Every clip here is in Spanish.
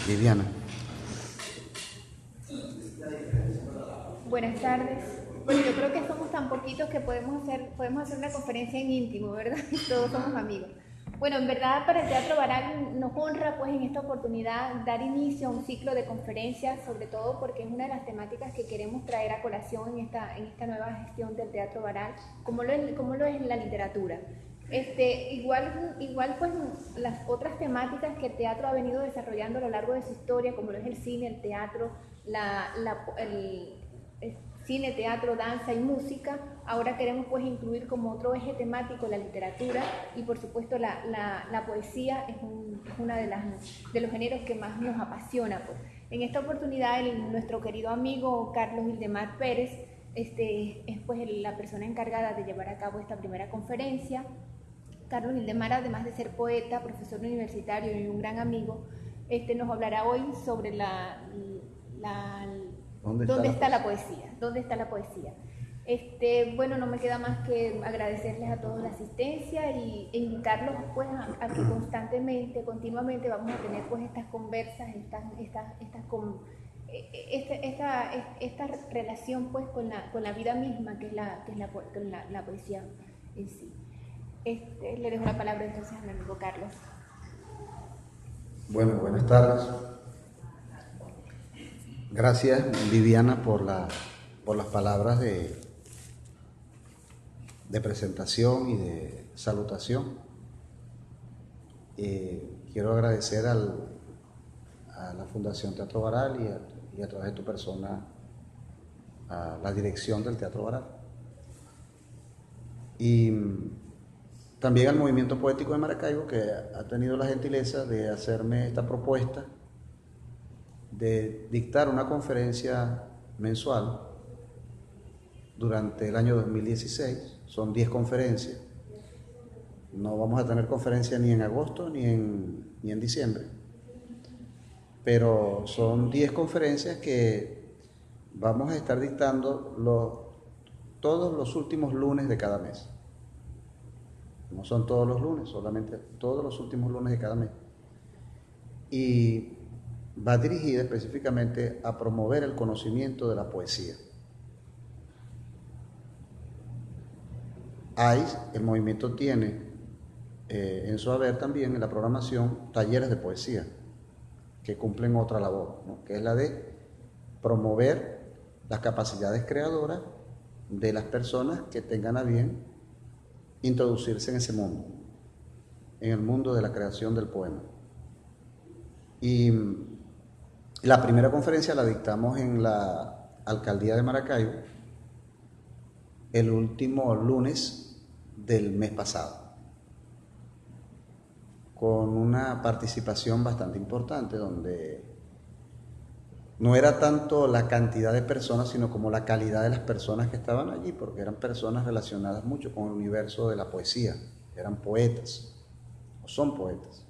Viviana. Buenas tardes. Bueno, yo creo que somos tan poquitos que podemos hacer una conferencia en íntimo, ¿verdad? Todos somos amigos. Bueno, en verdad para el Teatro Baral nos honra pues en esta oportunidad dar inicio a un ciclo de conferencias, sobre todo porque es una de las temáticas que queremos traer a colación en esta nueva gestión del Teatro Baral, como lo es la literatura. Igual pues las otras temáticas que el teatro ha venido desarrollando a lo largo de su historia, como lo es el cine, el teatro, el cine, teatro, danza y música, ahora queremos pues incluir como otro eje temático la literatura y por supuesto la poesía es una de los géneros que más nos apasiona. Pues. En esta oportunidad nuestro querido amigo Carlos Ildemar Pérez es pues la persona encargada de llevar a cabo esta primera conferencia. Carlos Ildemar, además de ser poeta, profesor universitario y un gran amigo, nos hablará hoy sobre ¿Dónde está la poesía? ¿Dónde está la poesía? Bueno, no me queda más que agradecerles a todos la asistencia e invitarlos pues a que continuamente vamos a tener pues estas conversas, esta relación pues con la vida misma que es la poesía en sí. Le dejo la palabra entonces a mi amigo Carlos. Bueno, buenas tardes. Gracias, Viviana, por las palabras de presentación y de salutación. Quiero agradecer a la Fundación Teatro Baral y a través de tu persona a la dirección del Teatro Baral. Y también al Movimiento Poético de Maracaibo, que ha tenido la gentileza de hacerme esta propuesta de dictar una conferencia mensual durante el año 2016. Son 10 conferencias. No vamos a tener conferencia ni en agosto ni en diciembre. Pero son 10 conferencias que vamos a estar dictando todos los últimos lunes de cada mes. No son todos los lunes, solamente todos los últimos lunes de cada mes. Y va dirigida específicamente a promover el conocimiento de la poesía. El movimiento tiene en su haber también en la programación talleres de poesía que cumplen otra labor, ¿no? Que es la de promover las capacidades creadoras de las personas que tengan a bien introducirse en ese mundo, en el mundo de la creación del poema. Y la primera conferencia la dictamos en la Alcaldía de Maracaibo el último lunes del mes pasado, con una participación bastante importante, donde no era tanto la cantidad de personas, sino como la calidad de las personas que estaban allí, porque eran personas relacionadas mucho con el universo de la poesía, eran poetas, o son poetas.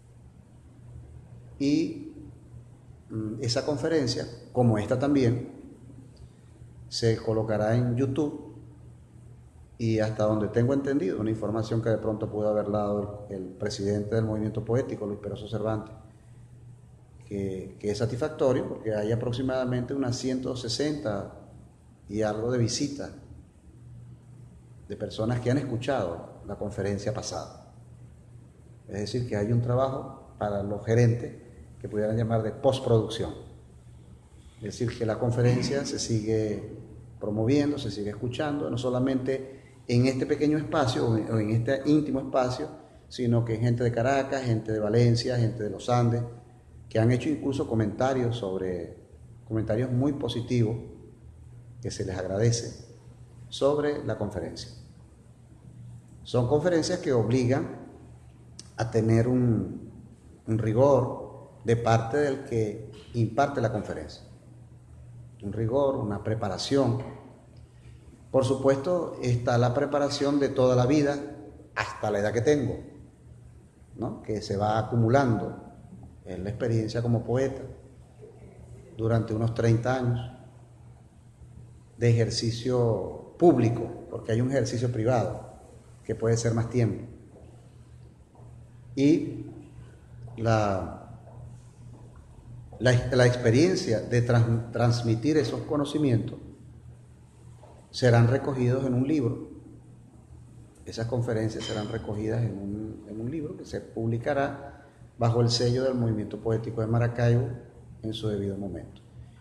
Y esa conferencia, como esta también, se colocará en YouTube y hasta donde tengo entendido, una información que de pronto pudo haber dado el presidente del movimiento poético, Luis Peroso Cervantes, que es satisfactorio porque hay aproximadamente unas 160 y algo de visitas de personas que han escuchado la conferencia pasada. Es decir, que hay un trabajo para los gerentes que pudieran llamar de postproducción. Es decir, que la conferencia se sigue promoviendo, se sigue escuchando, no solamente en este pequeño espacio o en este íntimo espacio, sino que gente de Caracas, gente de Valencia, gente de los Andes, que han hecho incluso comentarios muy positivos, que se les agradece, sobre la conferencia. Son conferencias que obligan a tener un rigor de parte del que imparte la conferencia. Un rigor, una preparación. Por supuesto, está la preparación de toda la vida hasta la edad que tengo, ¿no? Que se va acumulando en la experiencia como poeta durante unos 30 años de ejercicio público, porque hay un ejercicio privado que puede ser más tiempo. Y la experiencia de transmitir esos conocimientos serán recogidos en un libro. Esas conferencias serán recogidas en un libro que se publicará bajo el sello del Movimiento Poético de Maracaibo en su debido momento.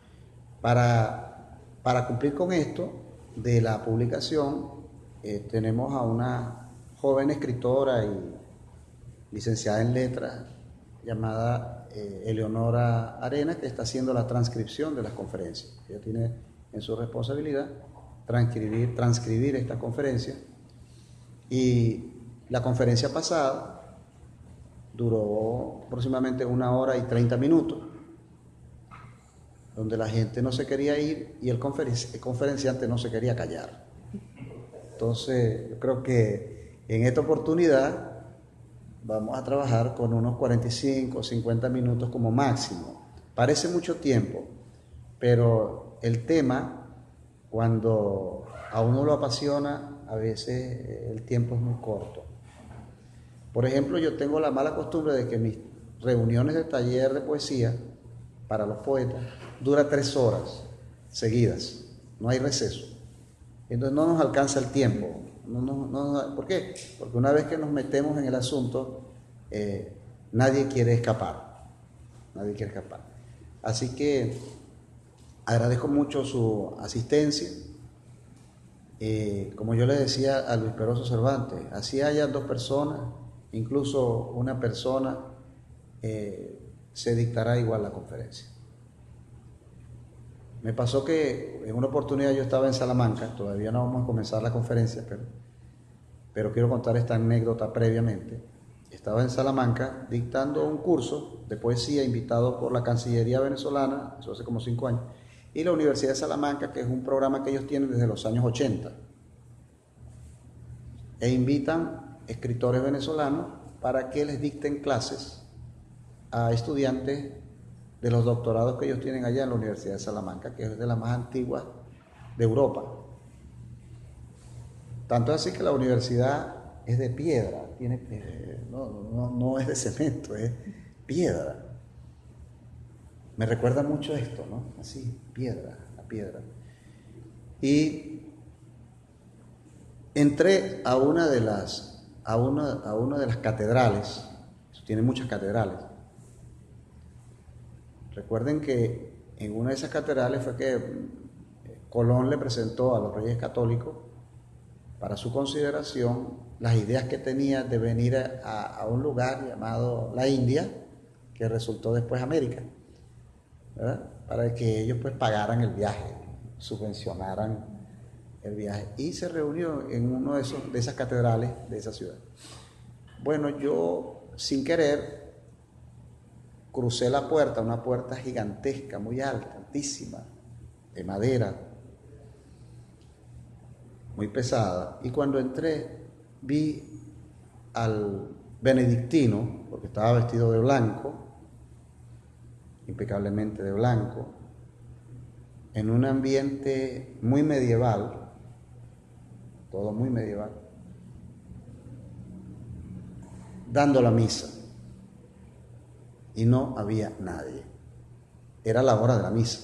Para cumplir con esto de la publicación, tenemos a una joven escritora y licenciada en letras llamada Eleonora Arena, que está haciendo la transcripción de las conferencias. Ella tiene en su responsabilidad transcribir esta conferencia. Y la conferencia pasada duró aproximadamente 1 hora y 30 minutos, donde la gente no se quería ir y el conferenciante no se quería callar. Entonces, yo creo que en esta oportunidad vamos a trabajar con unos 45 o 50 minutos como máximo. Parece mucho tiempo, pero el tema, cuando a uno lo apasiona, a veces el tiempo es muy corto. Por ejemplo, yo tengo la mala costumbre de que mis reuniones de taller de poesía para los poetas dura 3 horas seguidas, no hay receso. Entonces no nos alcanza el tiempo. ¿Por qué? Porque una vez que nos metemos en el asunto, nadie quiere escapar. Nadie quiere escapar. Así que agradezco mucho su asistencia. Como yo le decía a Luis Peroso Cervantes, así haya 2 personas, incluso una persona, se dictará igual la conferencia. Me pasó que en una oportunidad yo estaba en Salamanca, todavía no vamos a comenzar la conferencia, pero quiero contar esta anécdota previamente. Estaba en Salamanca dictando un curso de poesía invitado por la Cancillería venezolana, eso hace como 5 años, y la Universidad de Salamanca, que es un programa que ellos tienen desde los años 80. E invitan escritores venezolanos para que les dicten clases a estudiantes de los doctorados que ellos tienen allá en la Universidad de Salamanca, que es de las más antiguas de Europa. Tanto así que la universidad es de piedra, no es de cemento, es piedra. Me recuerda mucho esto, ¿no? Así, piedra, la piedra. Y entré a una de las catedrales, tiene muchas catedrales. Recuerden que en una de esas catedrales fue que Colón le presentó a los reyes católicos para su consideración las ideas que tenía de venir a un lugar llamado la India, que resultó después América, ¿verdad? Para que ellos pues pagaran el viaje, subvencionaran el viaje. Y se reunió en uno de esas catedrales de esa ciudad. Bueno, yo sin querer crucé la puerta, una puerta gigantesca, muy alta, altísima, de madera, muy pesada. Y cuando entré, vi al benedictino, porque estaba vestido de blanco, impecablemente de blanco, en un ambiente muy medieval, todo muy medieval, dando la misa. Y no había nadie. Era la hora de la misa.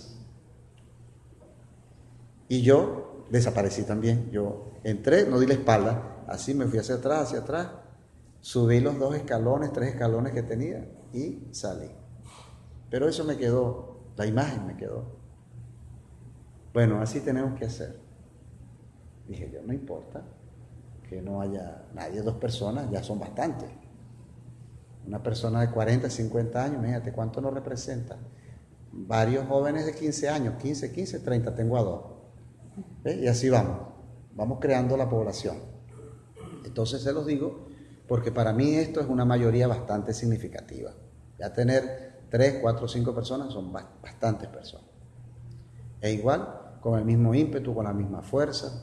Y yo desaparecí también. Yo entré, no di la espalda, así me fui hacia atrás, subí los 3 escalones que tenía y salí. Pero eso me quedó, la imagen me quedó. Bueno, así tenemos que hacer. Dije yo, no importa que no haya nadie, 2 personas, ya son bastantes. Una persona de 40, 50 años, fíjate cuánto nos representa. Varios jóvenes de 15 años, 15, 30, tengo a 2. ¿Ves? Y así vamos creando la población. Entonces se los digo porque para mí esto es una mayoría bastante significativa. Ya tener 3, 4, 5 personas son bastantes personas. E igual, con el mismo ímpetu, con la misma fuerza,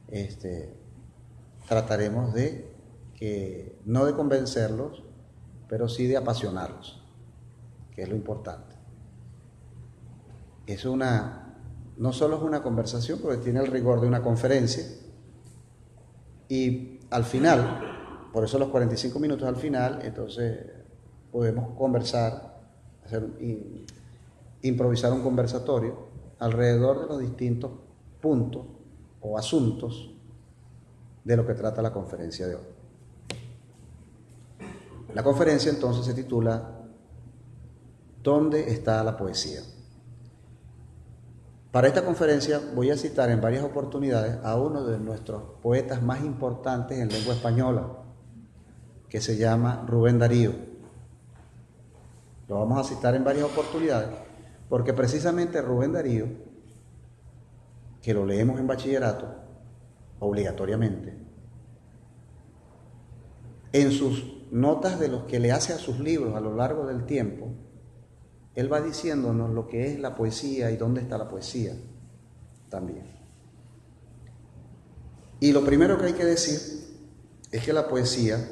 trataremos no de convencerlos, pero sí de apasionarlos, que es lo importante. No solo es una conversación, porque tiene el rigor de una conferencia, y al final, por eso los 45 minutos al final, entonces podemos conversar, improvisar un conversatorio alrededor de los distintos puntos o asuntos de lo que trata la conferencia de hoy. La conferencia entonces se titula ¿Dónde está la poesía? Para esta conferencia voy a citar en varias oportunidades a uno de nuestros poetas más importantes en lengua española, que se llama Rubén Darío. Lo vamos a citar en varias oportunidades porque precisamente Rubén Darío, que lo leemos en bachillerato obligatoriamente, en sus notas de los que le hace a sus libros a lo largo del tiempo, él va diciéndonos lo que es la poesía y dónde está la poesía también. Y lo primero que hay que decir es que la poesía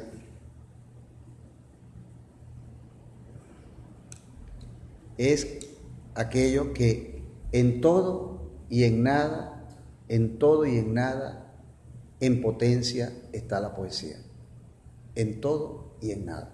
es aquello que en todo y en nada, en todo y en nada, en potencia está la poesía. En todo y en nada.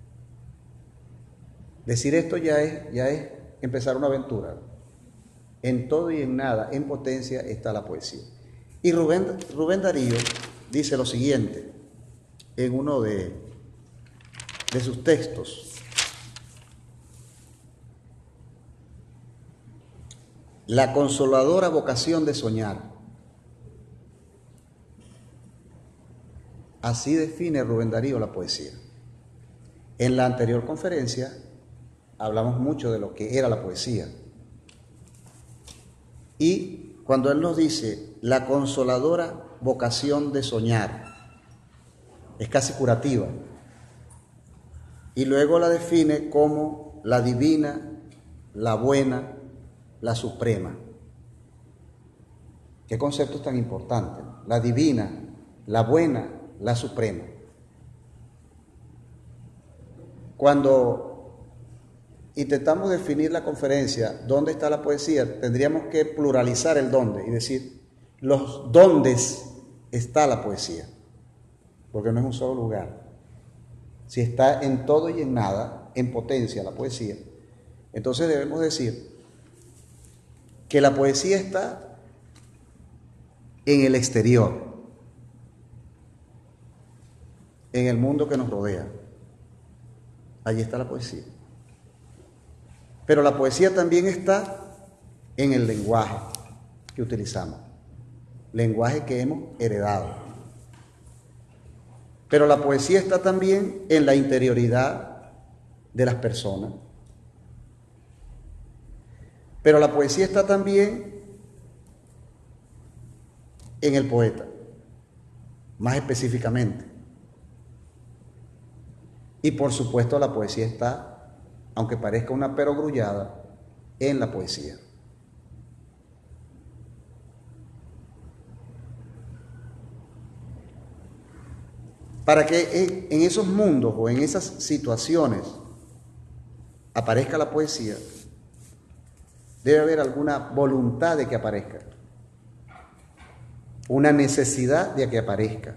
Decir esto ya es empezar una aventura. En todo y en nada, en potencia está la poesía. Y Rubén Darío dice lo siguiente en uno de sus textos. La consoladora vocación de soñar. Así define Rubén Darío la poesía. En la anterior conferencia hablamos mucho de lo que era la poesía. Y cuando él nos dice la consoladora vocación de soñar, es casi curativa. Y luego la define como la divina, la buena, la suprema. ¿Qué conceptos tan importantes? La divina, la buena, la suprema. Cuando intentamos definir la conferencia, ¿dónde está la poesía? Tendríamos que pluralizar el dónde y decir, los dóndes está la poesía, porque no es un solo lugar. Si está en todo y en nada, en potencia la poesía, entonces debemos decir que la poesía está en el exterior, en el mundo que nos rodea. Allí está la poesía. Pero la poesía también está en el lenguaje que utilizamos, lenguaje que hemos heredado. Pero la poesía está también en la interioridad de las personas. Pero la poesía está también en el poeta, más específicamente. Y por supuesto la poesía está, aunque parezca una perogrullada, en la poesía. Para que en esos mundos o en esas situaciones aparezca la poesía, debe haber alguna voluntad de que aparezca, una necesidad de que aparezca.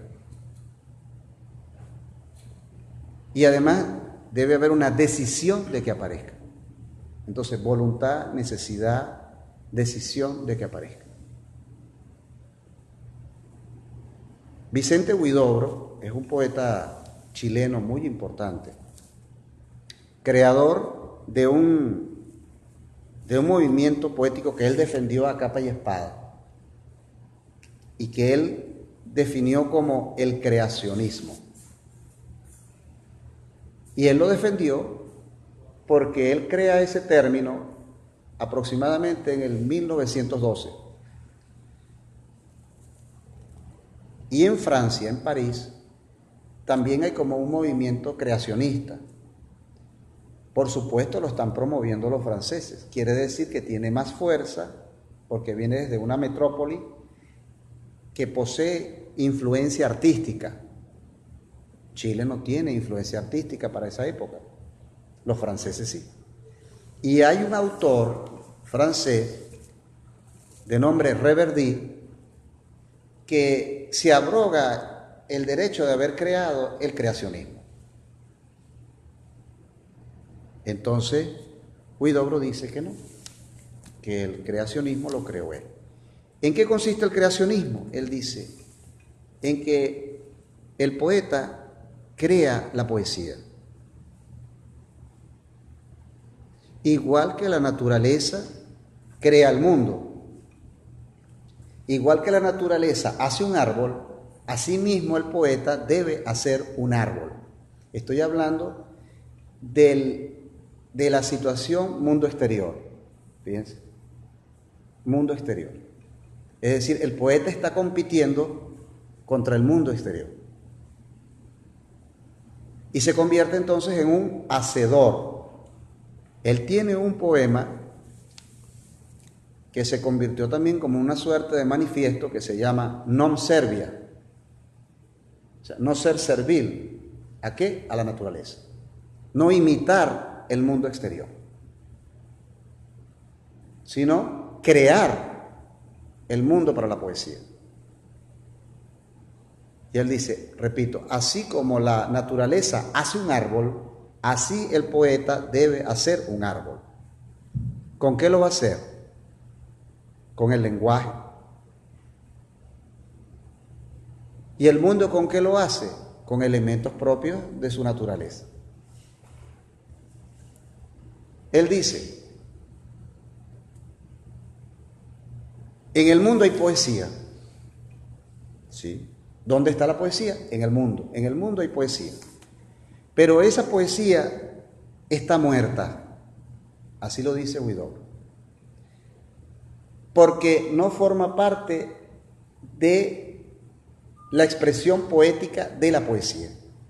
Y además debe haber una decisión de que aparezca. Entonces, voluntad, necesidad, decisión de que aparezca. Vicente Huidobro es un poeta chileno muy importante, creador de un movimiento poético que él defendió a capa y espada y que él definió como el creacionismo. Y él lo defendió porque él crea ese término aproximadamente en el 1912. Y en Francia, en París, también hay como un movimiento creacionista. Por supuesto lo están promoviendo los franceses. Quiere decir que tiene más fuerza porque viene desde una metrópoli que posee influencia artística. Chile no tiene influencia artística para esa época. Los franceses sí. Y hay un autor francés de nombre Reverdy que se abroga el derecho de haber creado el creacionismo. Entonces, Huidobro dice que no, que el creacionismo lo creó él. ¿En qué consiste el creacionismo? Él dice, en que el poeta crea la poesía. Igual que la naturaleza crea el mundo. Igual que la naturaleza hace un árbol, asimismo el poeta debe hacer un árbol. Estoy hablando de la situación mundo exterior. Fíjense, mundo exterior. Es decir, el poeta está compitiendo contra el mundo exterior. Y se convierte entonces en un hacedor. Él tiene un poema que se convirtió también como una suerte de manifiesto que se llama Non Servia. O sea, no ser servil. ¿A qué? A la naturaleza. No imitar el mundo exterior, sino crear el mundo para la poesía. Y él dice, repito, así como la naturaleza hace un árbol, así el poeta debe hacer un árbol. ¿Con qué lo va a hacer? Con el lenguaje. ¿Y el mundo con qué lo hace? Con elementos propios de su naturaleza. Él dice, en el mundo hay poesía. ¿Sí? ¿Dónde está la poesía? En el mundo. En el mundo hay poesía. Pero esa poesía está muerta. Así lo dice Huidobro. Porque no forma parte de la expresión poética de la poesía.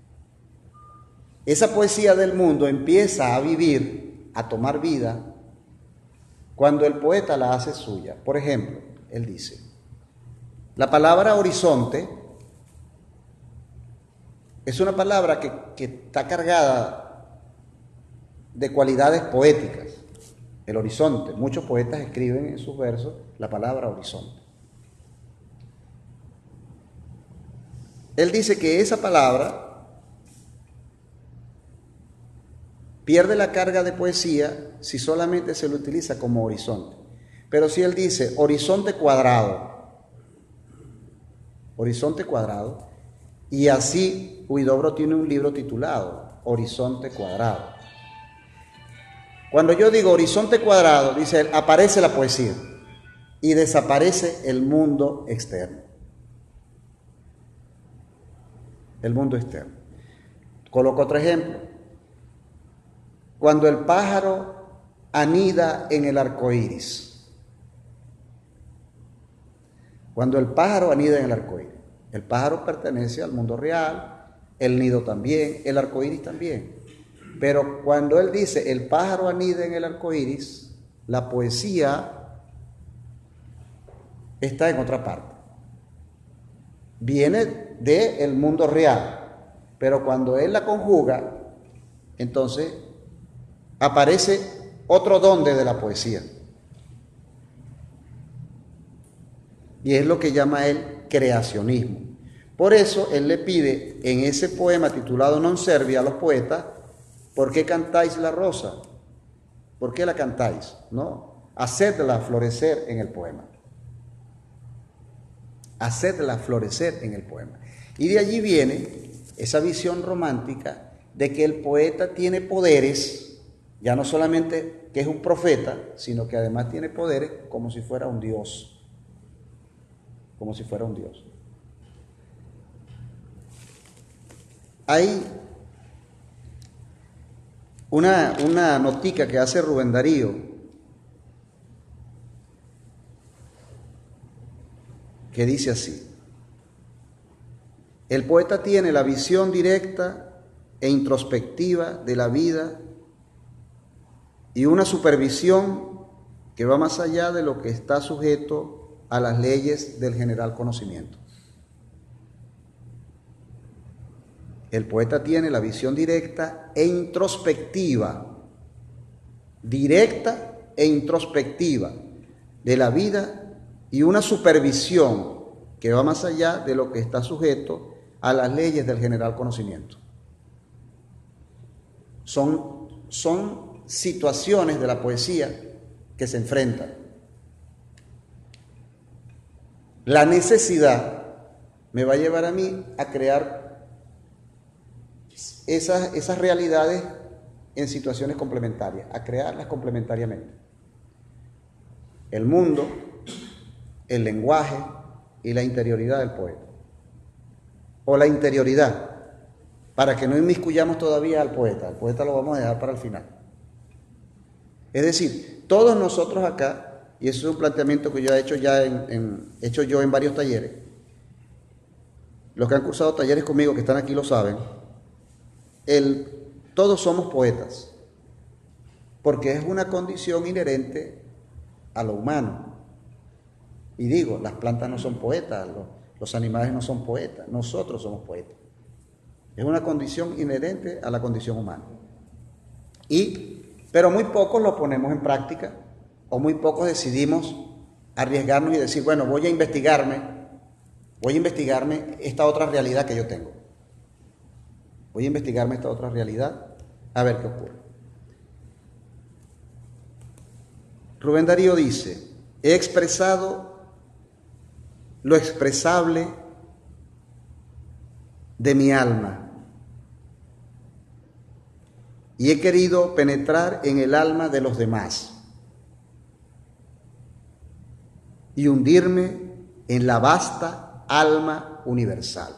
Esa poesía del mundo empieza a vivir, a tomar vida, cuando el poeta la hace suya. Por ejemplo, él dice, la palabra horizonte es una palabra que está cargada de cualidades poéticas. El horizonte, muchos poetas escriben en sus versos la palabra horizonte. Él dice que esa palabra pierde la carga de poesía si solamente se lo utiliza como horizonte. Pero si él dice horizonte cuadrado, y así Huidobro tiene un libro titulado Horizonte Cuadrado. Cuando yo digo horizonte cuadrado, dice él, aparece la poesía y desaparece el mundo externo. El mundo externo. Coloco otro ejemplo. Cuando el pájaro anida en el arco iris. Cuando el pájaro anida en el arco iris. El pájaro pertenece al mundo real, el nido también, el arco iris también. Pero cuando él dice el pájaro anida en el arco iris, la poesía está en otra parte. Viene del mundo real, pero cuando él la conjuga, entonces aparece otro donde de la poesía. Y es lo que llama él creacionismo. Por eso él le pide en ese poema titulado Non Servia a los poetas, ¿por qué cantáis la rosa? ¿Por qué la cantáis? No, hacedla florecer en el poema. Hacedla florecer en el poema. Y de allí viene esa visión romántica de que el poeta tiene poderes, ya no solamente que es un profeta, sino que además tiene poderes como si fuera un dios. Como si fuera un dios. Hay una notica que hace Rubén Darío, que dice así: el poeta tiene la visión directa e introspectiva de la vida y una supervisión que va más allá de lo que está sujeto a las leyes del general conocimiento. El poeta tiene la visión directa e introspectiva de la vida y una supervisión que va más allá de lo que está sujeto a las leyes del general conocimiento. Son situaciones de la poesía que se enfrentan. la necesidad me va a llevar a mí a crear esas realidades en situaciones complementarias, a crearlas complementariamente. El mundo, el lenguaje y la interioridad del poeta. O la interioridad, para que no inmiscuyamos todavía al poeta. Al poeta lo vamos a dejar para el final. Es decir, todos nosotros acá, y eso es un planteamiento que yo he hecho en varios talleres, los que han cursado talleres conmigo, que están aquí, lo saben, todos somos poetas, porque es una condición inherente a lo humano. Y digo, las plantas no son poetas, los animales no son poetas, nosotros somos poetas. Es una condición inherente a la condición humana. Pero muy pocos lo ponemos en práctica, o muy pocos decidimos arriesgarnos y decir, bueno, voy a investigarme esta otra realidad que yo tengo. Voy a investigarme esta otra realidad, a ver qué ocurre. Rubén Darío dice, he expresado lo expresable de mi alma y he querido penetrar en el alma de los demás y hundirme en la vasta alma universal.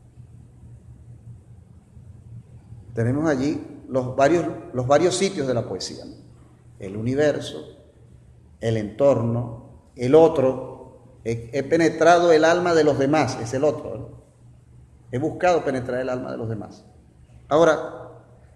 Tenemos allí los varios sitios de la poesía, ¿no? El universo, el entorno, el otro. He penetrado el alma de los demás, es el otro, ¿no? He buscado penetrar el alma de los demás. Ahora,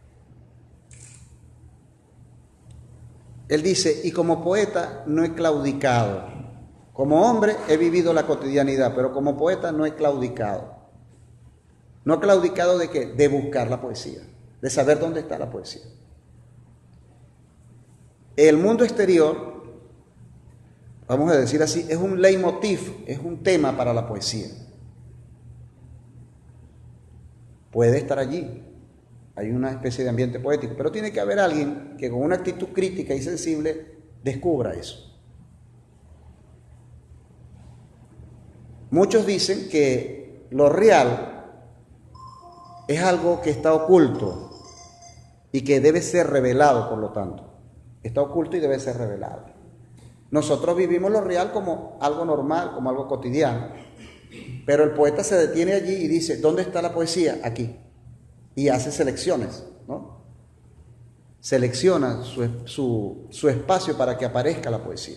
él dice, y como poeta no he claudicado. Como hombre he vivido la cotidianidad, pero como poeta no he claudicado. No he claudicado ¿de qué? De buscar la poesía, de saber dónde está la poesía. El mundo exterior, vamos a decir así, es un leitmotiv, es un tema para la poesía. Puede estar allí, hay una especie de ambiente poético, pero tiene que haber alguien que con una actitud crítica y sensible descubra eso. Muchos dicen que lo real es algo que está oculto y que debe ser revelado, por lo tanto. Está oculto y debe ser revelado. Nosotros vivimos lo real como algo normal, como algo cotidiano. Pero el poeta se detiene allí y dice, ¿dónde está la poesía? Aquí. Y hace selecciones, ¿no? Selecciona su espacio para que aparezca la poesía.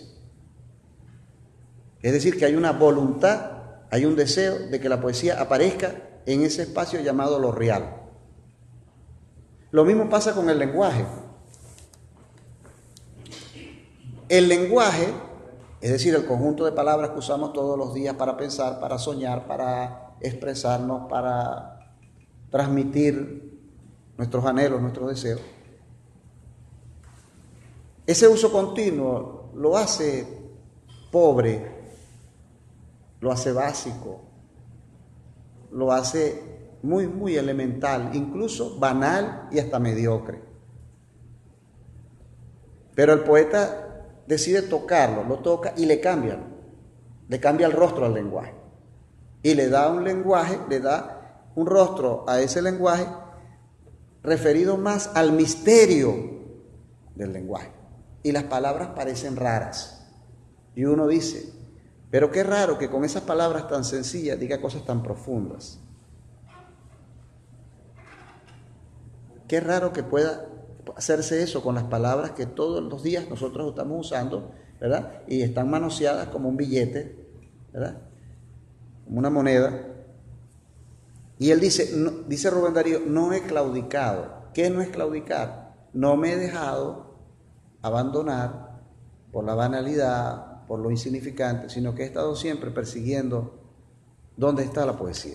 Es decir, que hay una voluntad, hay un deseo de que la poesía aparezca en ese espacio llamado lo real. Lo mismo pasa con el lenguaje. El lenguaje, es decir, el conjunto de palabras que usamos todos los días para pensar, para soñar, para expresarnos, para transmitir nuestros anhelos, nuestros deseos. Ese uso continuo lo hace pobre, lo hace básico, lo hace muy, muy elemental, incluso banal y hasta mediocre. Pero el poeta decide tocarlo, lo toca y le cambia el rostro al lenguaje. Y le da un lenguaje, le da un rostro a ese lenguaje referido más al misterio del lenguaje. Y las palabras parecen raras. Y uno dice, pero qué raro que con esas palabras tan sencillas diga cosas tan profundas. Qué raro que pueda hacerse eso con las palabras que todos los días nosotros estamos usando, ¿verdad? Y están manoseadas como un billete, ¿verdad? Como una moneda. Y él dice, no, dice Rubén Darío, no he claudicado. ¿Qué no es claudicar? No me he dejado abandonar por la banalidad, por lo insignificante, sino que he estado siempre persiguiendo dónde está la poesía.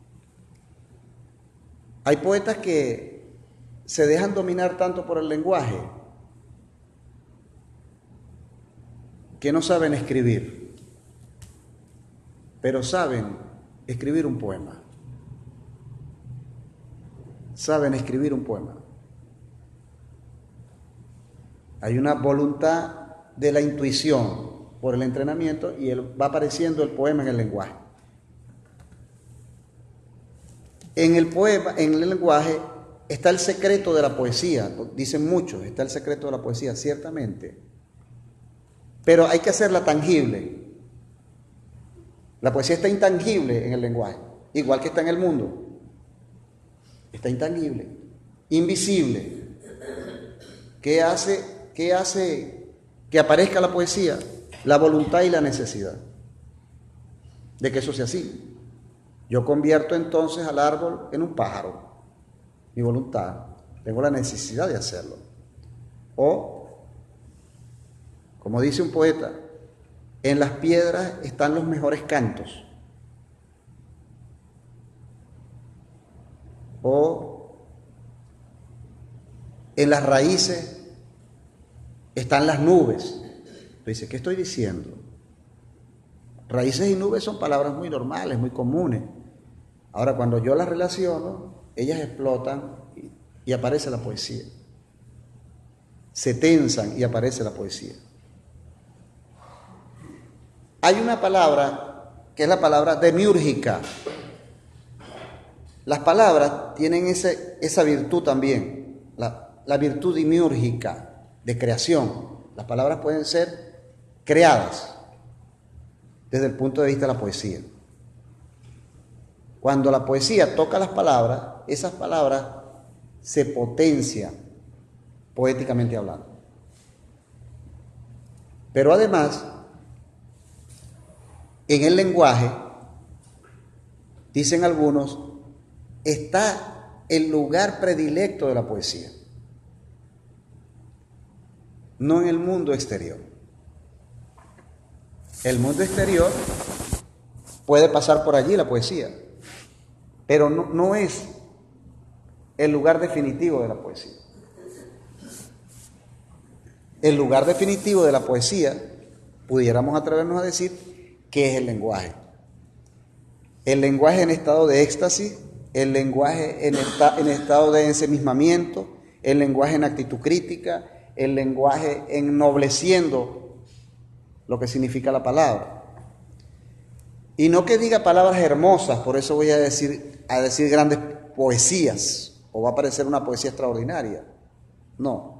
Hay poetas que se dejan dominar tanto por el lenguaje que no saben escribir, pero saben escribir un poema. Saben escribir un poema. Hay una voluntad de la intuición, por el entrenamiento y va apareciendo el poema en el lenguaje. En el poema, en el lenguaje, está el secreto de la poesía. Dicen muchos, está el secreto de la poesía, ciertamente. Pero hay que hacerla tangible. La poesía está intangible en el lenguaje, igual que está en el mundo. Está intangible, invisible. ¿Qué hace que aparezca la poesía? La voluntad y la necesidad de que eso sea así. Yo convierto entonces al árbol en un pájaro. Mi voluntad, tengo la necesidad de hacerlo. O, como dice un poeta, en las piedras están los mejores cantos. O en las raíces están las nubes. Dice, ¿qué estoy diciendo? Raíces y nubes son palabras muy normales, muy comunes. Ahora, cuando yo las relaciono, ellas explotan y aparece la poesía. Se tensan y aparece la poesía. Hay una palabra que es la palabra demiúrgica. Las palabras tienen esa virtud también, la virtud demiúrgica de creación. Las palabras pueden ser creadas desde el punto de vista de la poesía. Cuando la poesía toca las palabras, esas palabras se potencian poéticamente hablando. Pero además, en el lenguaje, dicen algunos, está el lugar predilecto de la poesía, no en el mundo exterior. El mundo exterior puede pasar por allí la poesía, pero no es el lugar definitivo de la poesía. El lugar definitivo de la poesía, pudiéramos atrevernos a decir, que es el lenguaje. El lenguaje en estado de éxtasis, el lenguaje en estado de ensimismamiento, el lenguaje en actitud crítica, el lenguaje ennobleciendo lo que significa la palabra. Y no que diga palabras hermosas, por eso voy a decir grandes poesías, o va a parecer una poesía extraordinaria. No.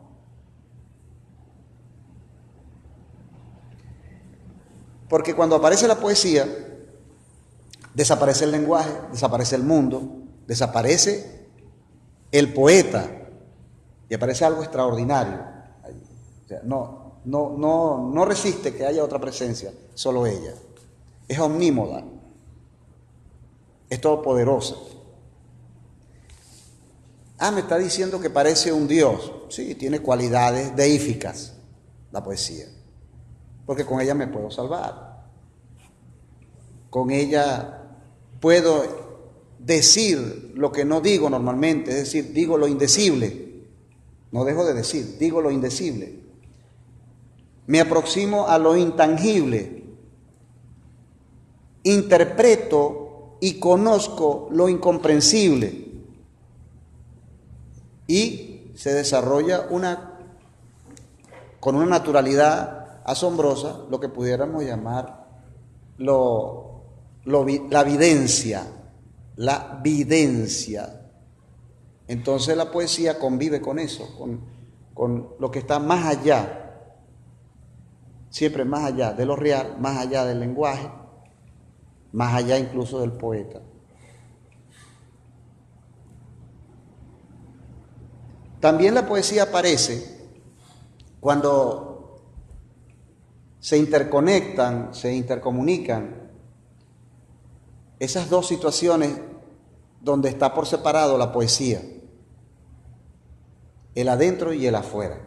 Porque cuando aparece la poesía, desaparece el lenguaje, desaparece el mundo, desaparece el poeta y aparece algo extraordinario. O sea, no resiste que haya otra presencia, solo ella. Es omnímoda, es todopoderosa. Me está diciendo que parece un Dios. Sí, tiene cualidades deíficas, la poesía. Porque con ella me puedo salvar. Con ella puedo decir lo que no digo normalmente, es decir, digo lo indecible. No dejo de decir, digo lo indecible. Me aproximo a lo intangible. Interpreto y conozco lo incomprensible. Y se desarrolla con una naturalidad asombrosa, lo que pudiéramos llamar la videncia. La videncia. Entonces la poesía convive con eso, con lo que está más allá, siempre más allá de lo real, más allá del lenguaje, más allá incluso del poeta. También la poesía aparece cuando se interconectan, se intercomunican esas dos situaciones donde está por separado la poesía, el adentro y el afuera.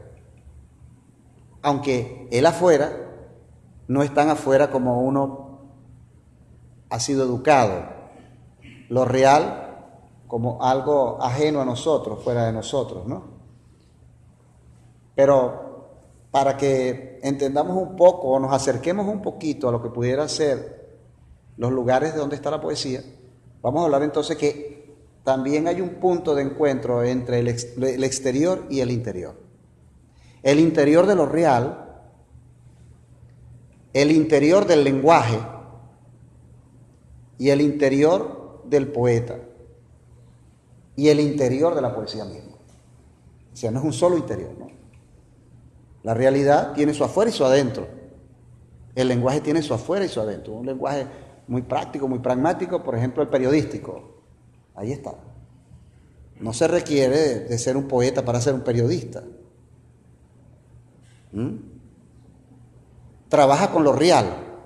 Aunque el afuera no es tan afuera como uno ha sido educado, lo real como algo ajeno a nosotros, fuera de nosotros, ¿no? Pero para que entendamos un poco o nos acerquemos un poquito a lo que pudiera ser los lugares de donde está la poesía, vamos a hablar entonces que también hay un punto de encuentro entre el exterior y el interior. El interior de lo real el interior del lenguaje y el interior del poeta y el interior de la poesía misma. O sea, no es un solo interior, ¿no? La realidad tiene su afuera y su adentro. El lenguaje tiene su afuera y su adentro. Un lenguaje muy práctico, muy pragmático, por ejemplo, el periodístico. Ahí está. No se requiere de ser un poeta para ser un periodista. Trabaja con lo real,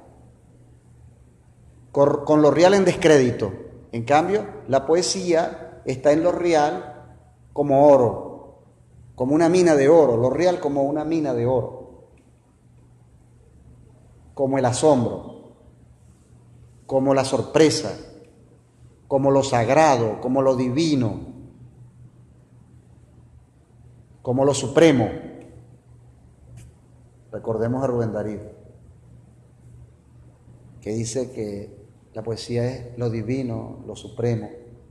con lo real en descrédito. En cambio, la poesía está en lo real como oro, como una mina de oro, lo real como una mina de oro, como el asombro, como la sorpresa, como lo sagrado, como lo divino, como lo supremo. Recordemos a Rubén Darío, que dice que la poesía es lo divino, lo supremo.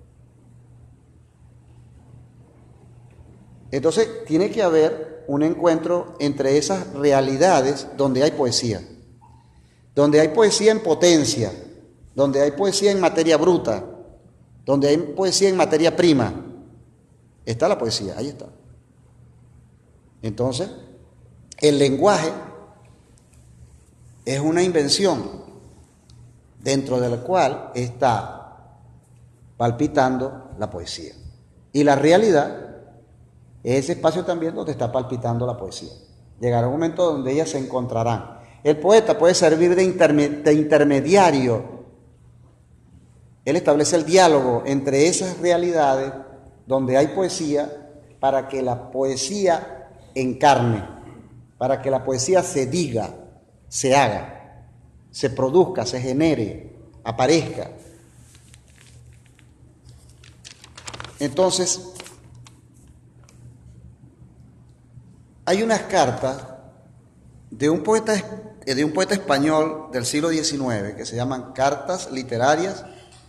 Entonces, tiene que haber un encuentro entre esas realidades donde hay poesía. Donde hay poesía en potencia, donde hay poesía en materia bruta, donde hay poesía en materia prima. Está la poesía, ahí está. Entonces, el lenguaje es una invención dentro de la cual está palpitando la poesía. Y la realidad es ese espacio también donde está palpitando la poesía. Llegará un momento donde ellas se encontrarán. El poeta puede servir de intermediario. Él establece el diálogo entre esas realidades donde hay poesía para que la poesía encarne, para que la poesía se diga, se haga, se produzca, se genere, aparezca. Entonces, hay unas cartas de un poeta español del siglo XIX que se llaman Cartas Literarias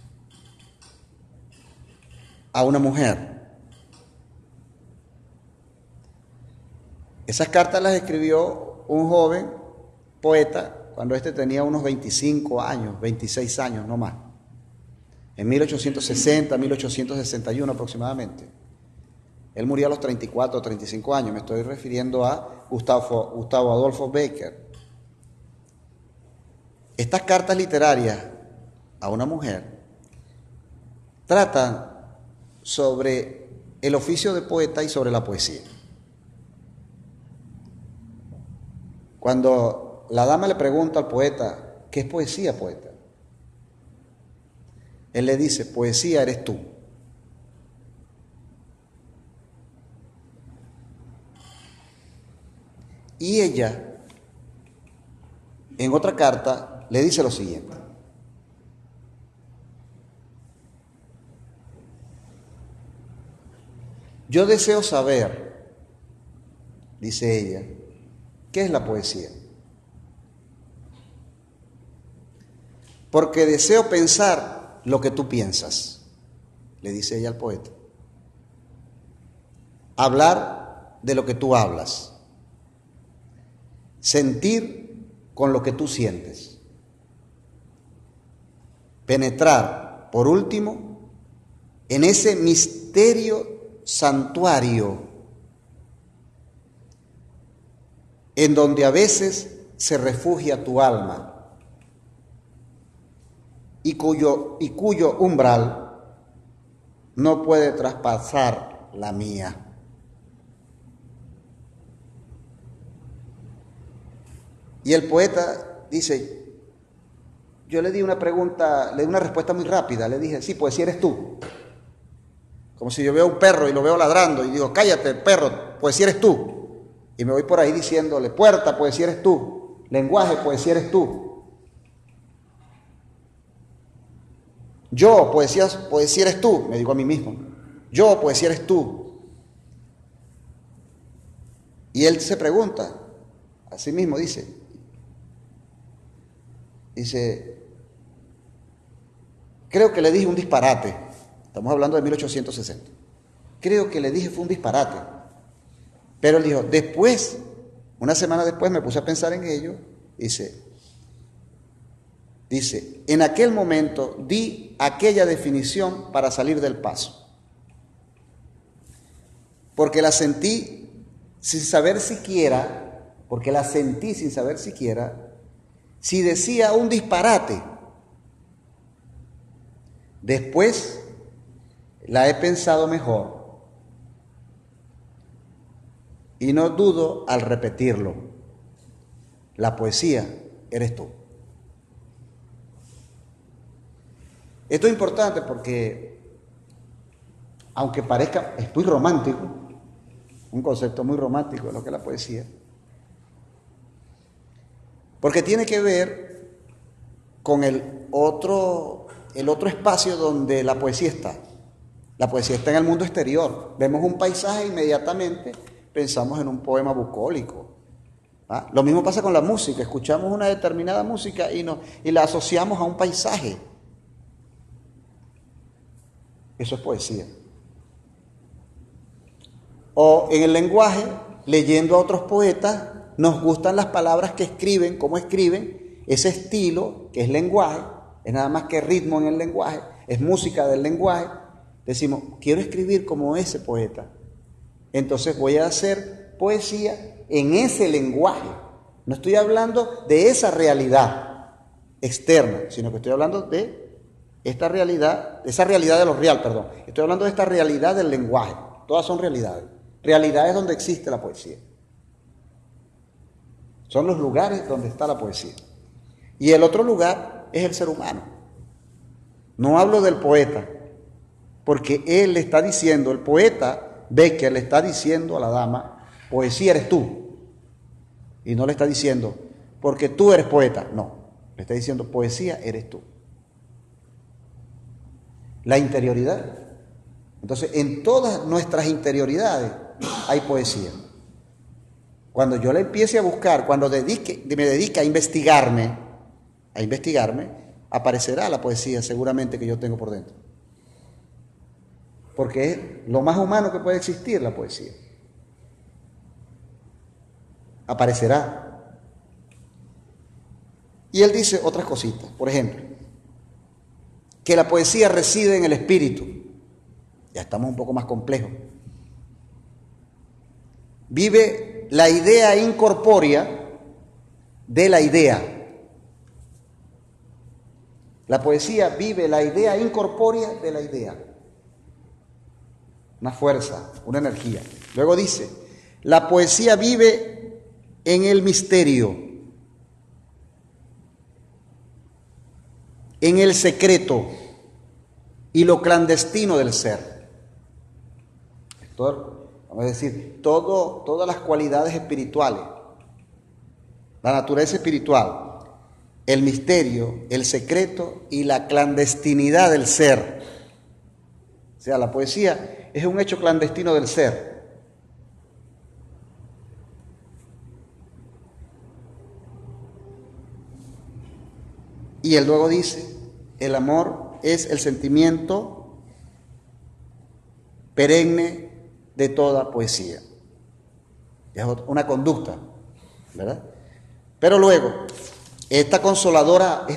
a una mujer. Esas cartas las escribió un joven poeta cuando éste tenía unos 25 años, 26 años, no más. En 1860, 1861 aproximadamente. Él murió a los 34 o 35 años. Me estoy refiriendo a Gustavo Adolfo Bécquer. Estas cartas literarias a una mujer tratan sobre el oficio de poeta y sobre la poesía. Cuando la dama le pregunta al poeta, ¿qué es poesía, poeta? Él le dice, poesía eres tú. Y ella, en otra carta, le dice lo siguiente. Yo deseo saber, dice ella, ¿qué es la poesía? Porque deseo pensar lo que tú piensas, le dice ella al poeta. Hablar de lo que tú hablas. Sentir con lo que tú sientes. Penetrar, por último, en ese misterio santuario en donde a veces se refugia tu alma y cuyo umbral no puede traspasar la mía. Y el poeta dice, yo le di una respuesta muy rápida, le dije, sí, poesía eres tú. Como si yo veo a un perro y lo veo ladrando y digo, cállate, perro, poesía eres tú. Y me voy por ahí diciéndole, puerta, poesía eres tú. Lenguaje, poesía eres tú. Yo, poesía eres tú, me digo a mí mismo. Yo, poesía eres tú. Y él se pregunta, así mismo dice, creo que le dije un disparate. Estamos hablando de 1860. Creo que le dije fue un disparate. Pero él dijo, después, una semana después me puse a pensar en ello, dice, Dice, en aquel momento di aquella definición para salir del paso, porque la sentí sin saber siquiera, si decía un disparate. Después la he pensado mejor y no dudo al repetirlo. La poesía eres tú. Esto es importante porque, aunque parezca, es muy romántico, un concepto muy romántico de lo que es la poesía, porque tiene que ver con el otro espacio donde la poesía está. La poesía está en el mundo exterior. Vemos un paisaje e inmediatamente pensamos en un poema bucólico. ¿Ah? Lo mismo pasa con la música. Escuchamos una determinada música y la asociamos a un paisaje. Eso es poesía. O en el lenguaje, leyendo a otros poetas, nos gustan las palabras que escriben, cómo escriben, ese estilo que es lenguaje, es nada más que ritmo en el lenguaje, es música del lenguaje. Decimos, quiero escribir como ese poeta. Entonces voy a hacer poesía en ese lenguaje. No estoy hablando de esa realidad externa, sino que estoy hablando de esta realidad, esa realidad de lo real, perdón. Estoy hablando de esta realidad del lenguaje. Todas son realidades. Realidades donde existe la poesía. Son los lugares donde está la poesía. Y el otro lugar es el ser humano. No hablo del poeta, porque él le está diciendo, el poeta Becker le está diciendo a la dama, poesía eres tú. Y no le está diciendo, porque tú eres poeta. No, le está diciendo, poesía eres tú. La interioridad. Entonces, en todas nuestras interioridades hay poesía. Cuando yo la empiece a buscar, cuando me dedique a investigarme, aparecerá la poesía seguramente que yo tengo por dentro. Porque es lo más humano que puede existir, la poesía. Aparecerá. Y él dice otras cositas. Por ejemplo, que la poesía reside en el espíritu. Ya estamos un poco más complejos. Vive la idea incorpórea de la idea. La poesía vive la idea incorpórea de la idea. Una fuerza, una energía. Luego dice, la poesía vive en el misterio, en el secreto y lo clandestino del ser. Vamos a decir, todas las cualidades espirituales, la naturaleza espiritual, el misterio, el secreto y la clandestinidad del ser. O sea, la poesía es un hecho clandestino del ser. Y él luego dice, el amor es el sentimiento perenne de toda poesía. Es una conducta, ¿verdad? Pero luego, esta consoladora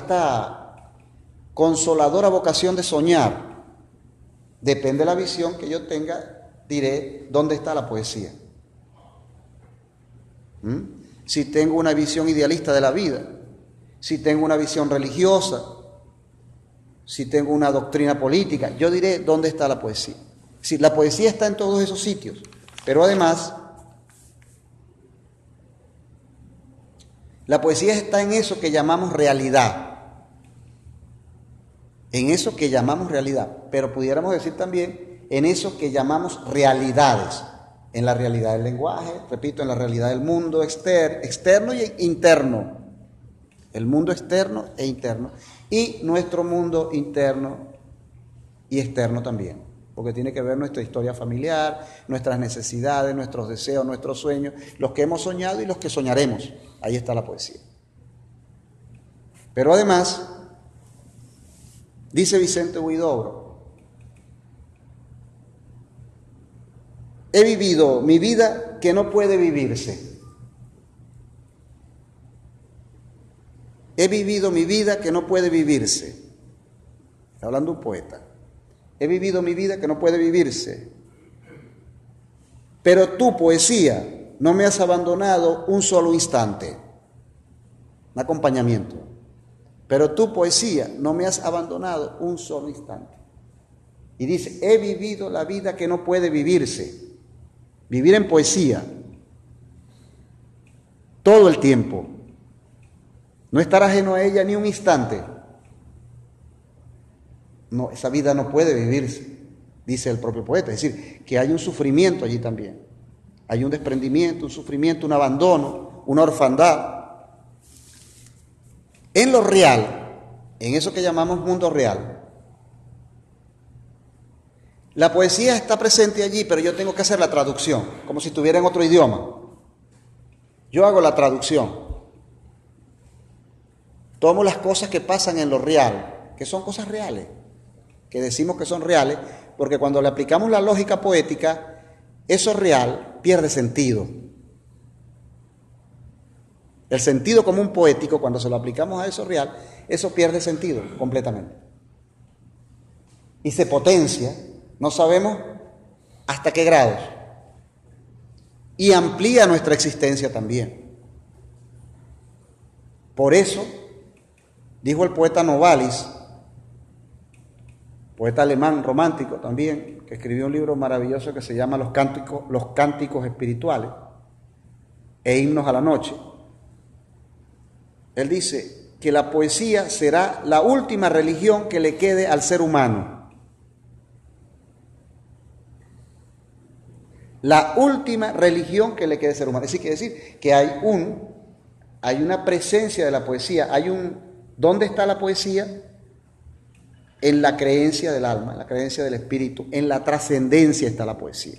vocación de soñar, depende de la visión que yo tenga, diré dónde está la poesía. Si tengo una visión idealista de la vida, si tengo una visión religiosa, si tengo una doctrina política, yo diré dónde está la poesía. Si la poesía está en todos esos sitios, pero además la poesía está en eso que llamamos realidad. En eso que llamamos realidad, pero pudiéramos decir también en eso que llamamos realidades. En la realidad del lenguaje, repito, en la realidad del mundo externo e interno. El mundo externo e interno. Y nuestro mundo interno y externo también. Porque tiene que ver nuestra historia familiar, nuestras necesidades, nuestros deseos, nuestros sueños, los que hemos soñado y los que soñaremos. Ahí está la poesía. Pero además, dice Vicente Huidobro, he vivido mi vida que no puede vivirse. he vivido mi vida que no puede vivirse. Está hablando un poeta. He vivido mi vida que no puede vivirse. Pero tú, poesía, no me has abandonado un solo instante. Un acompañamiento. Pero tú, poesía, no me has abandonado un solo instante. Y dice, he vivido la vida que no puede vivirse. Vivir en poesía. Todo el tiempo. No estar ajeno a ella ni un instante. No, esa vida no puede vivirse, dice el propio poeta. Es decir, que hay un sufrimiento allí también. Hay un desprendimiento, un sufrimiento, un abandono, una orfandad. En lo real, en eso que llamamos mundo real, la poesía está presente allí, pero yo tengo que hacer la traducción, como si estuviera en otro idioma. Yo hago la traducción. Tomo las cosas que pasan en lo real, que son cosas reales, que decimos que son reales, porque cuando le aplicamos la lógica poética, eso real pierde sentido. El sentido común poético, cuando se lo aplicamos a eso real, eso pierde sentido completamente. Y se potencia, no sabemos hasta qué grados. Y amplía nuestra existencia también. Por eso, dijo el poeta Novalis, poeta alemán romántico también, que escribió un libro maravilloso que se llama Los Cánticos Espirituales e Himnos a la Noche. Él dice que la poesía será la última religión que le quede al ser humano. La última religión que le quede al ser humano. Es decir, que hay una presencia de la poesía, ¿dónde está la poesía? En la creencia del alma, en la creencia del espíritu, en la trascendencia está la poesía.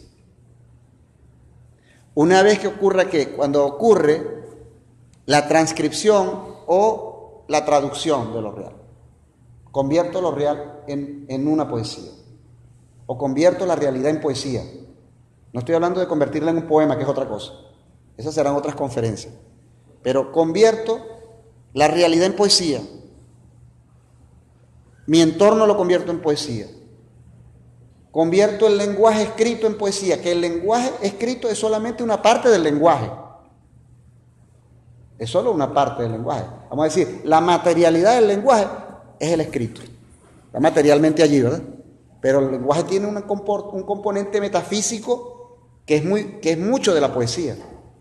Una vez que ocurra cuando ocurre la transcripción o la traducción de lo real, convierto lo real en una poesía, o convierto la realidad en poesía. No estoy hablando de convertirla en un poema, que es otra cosa, esas serán otras conferencias, pero convierto la realidad en poesía. Mi entorno lo convierto en poesía. Convierto el lenguaje escrito en poesía, que el lenguaje escrito es solamente una parte del lenguaje. Es solo una parte del lenguaje. Vamos a decir, la materialidad del lenguaje es el escrito. Está materialmente allí, ¿verdad? Pero el lenguaje tiene un componente metafísico que es mucho de la poesía.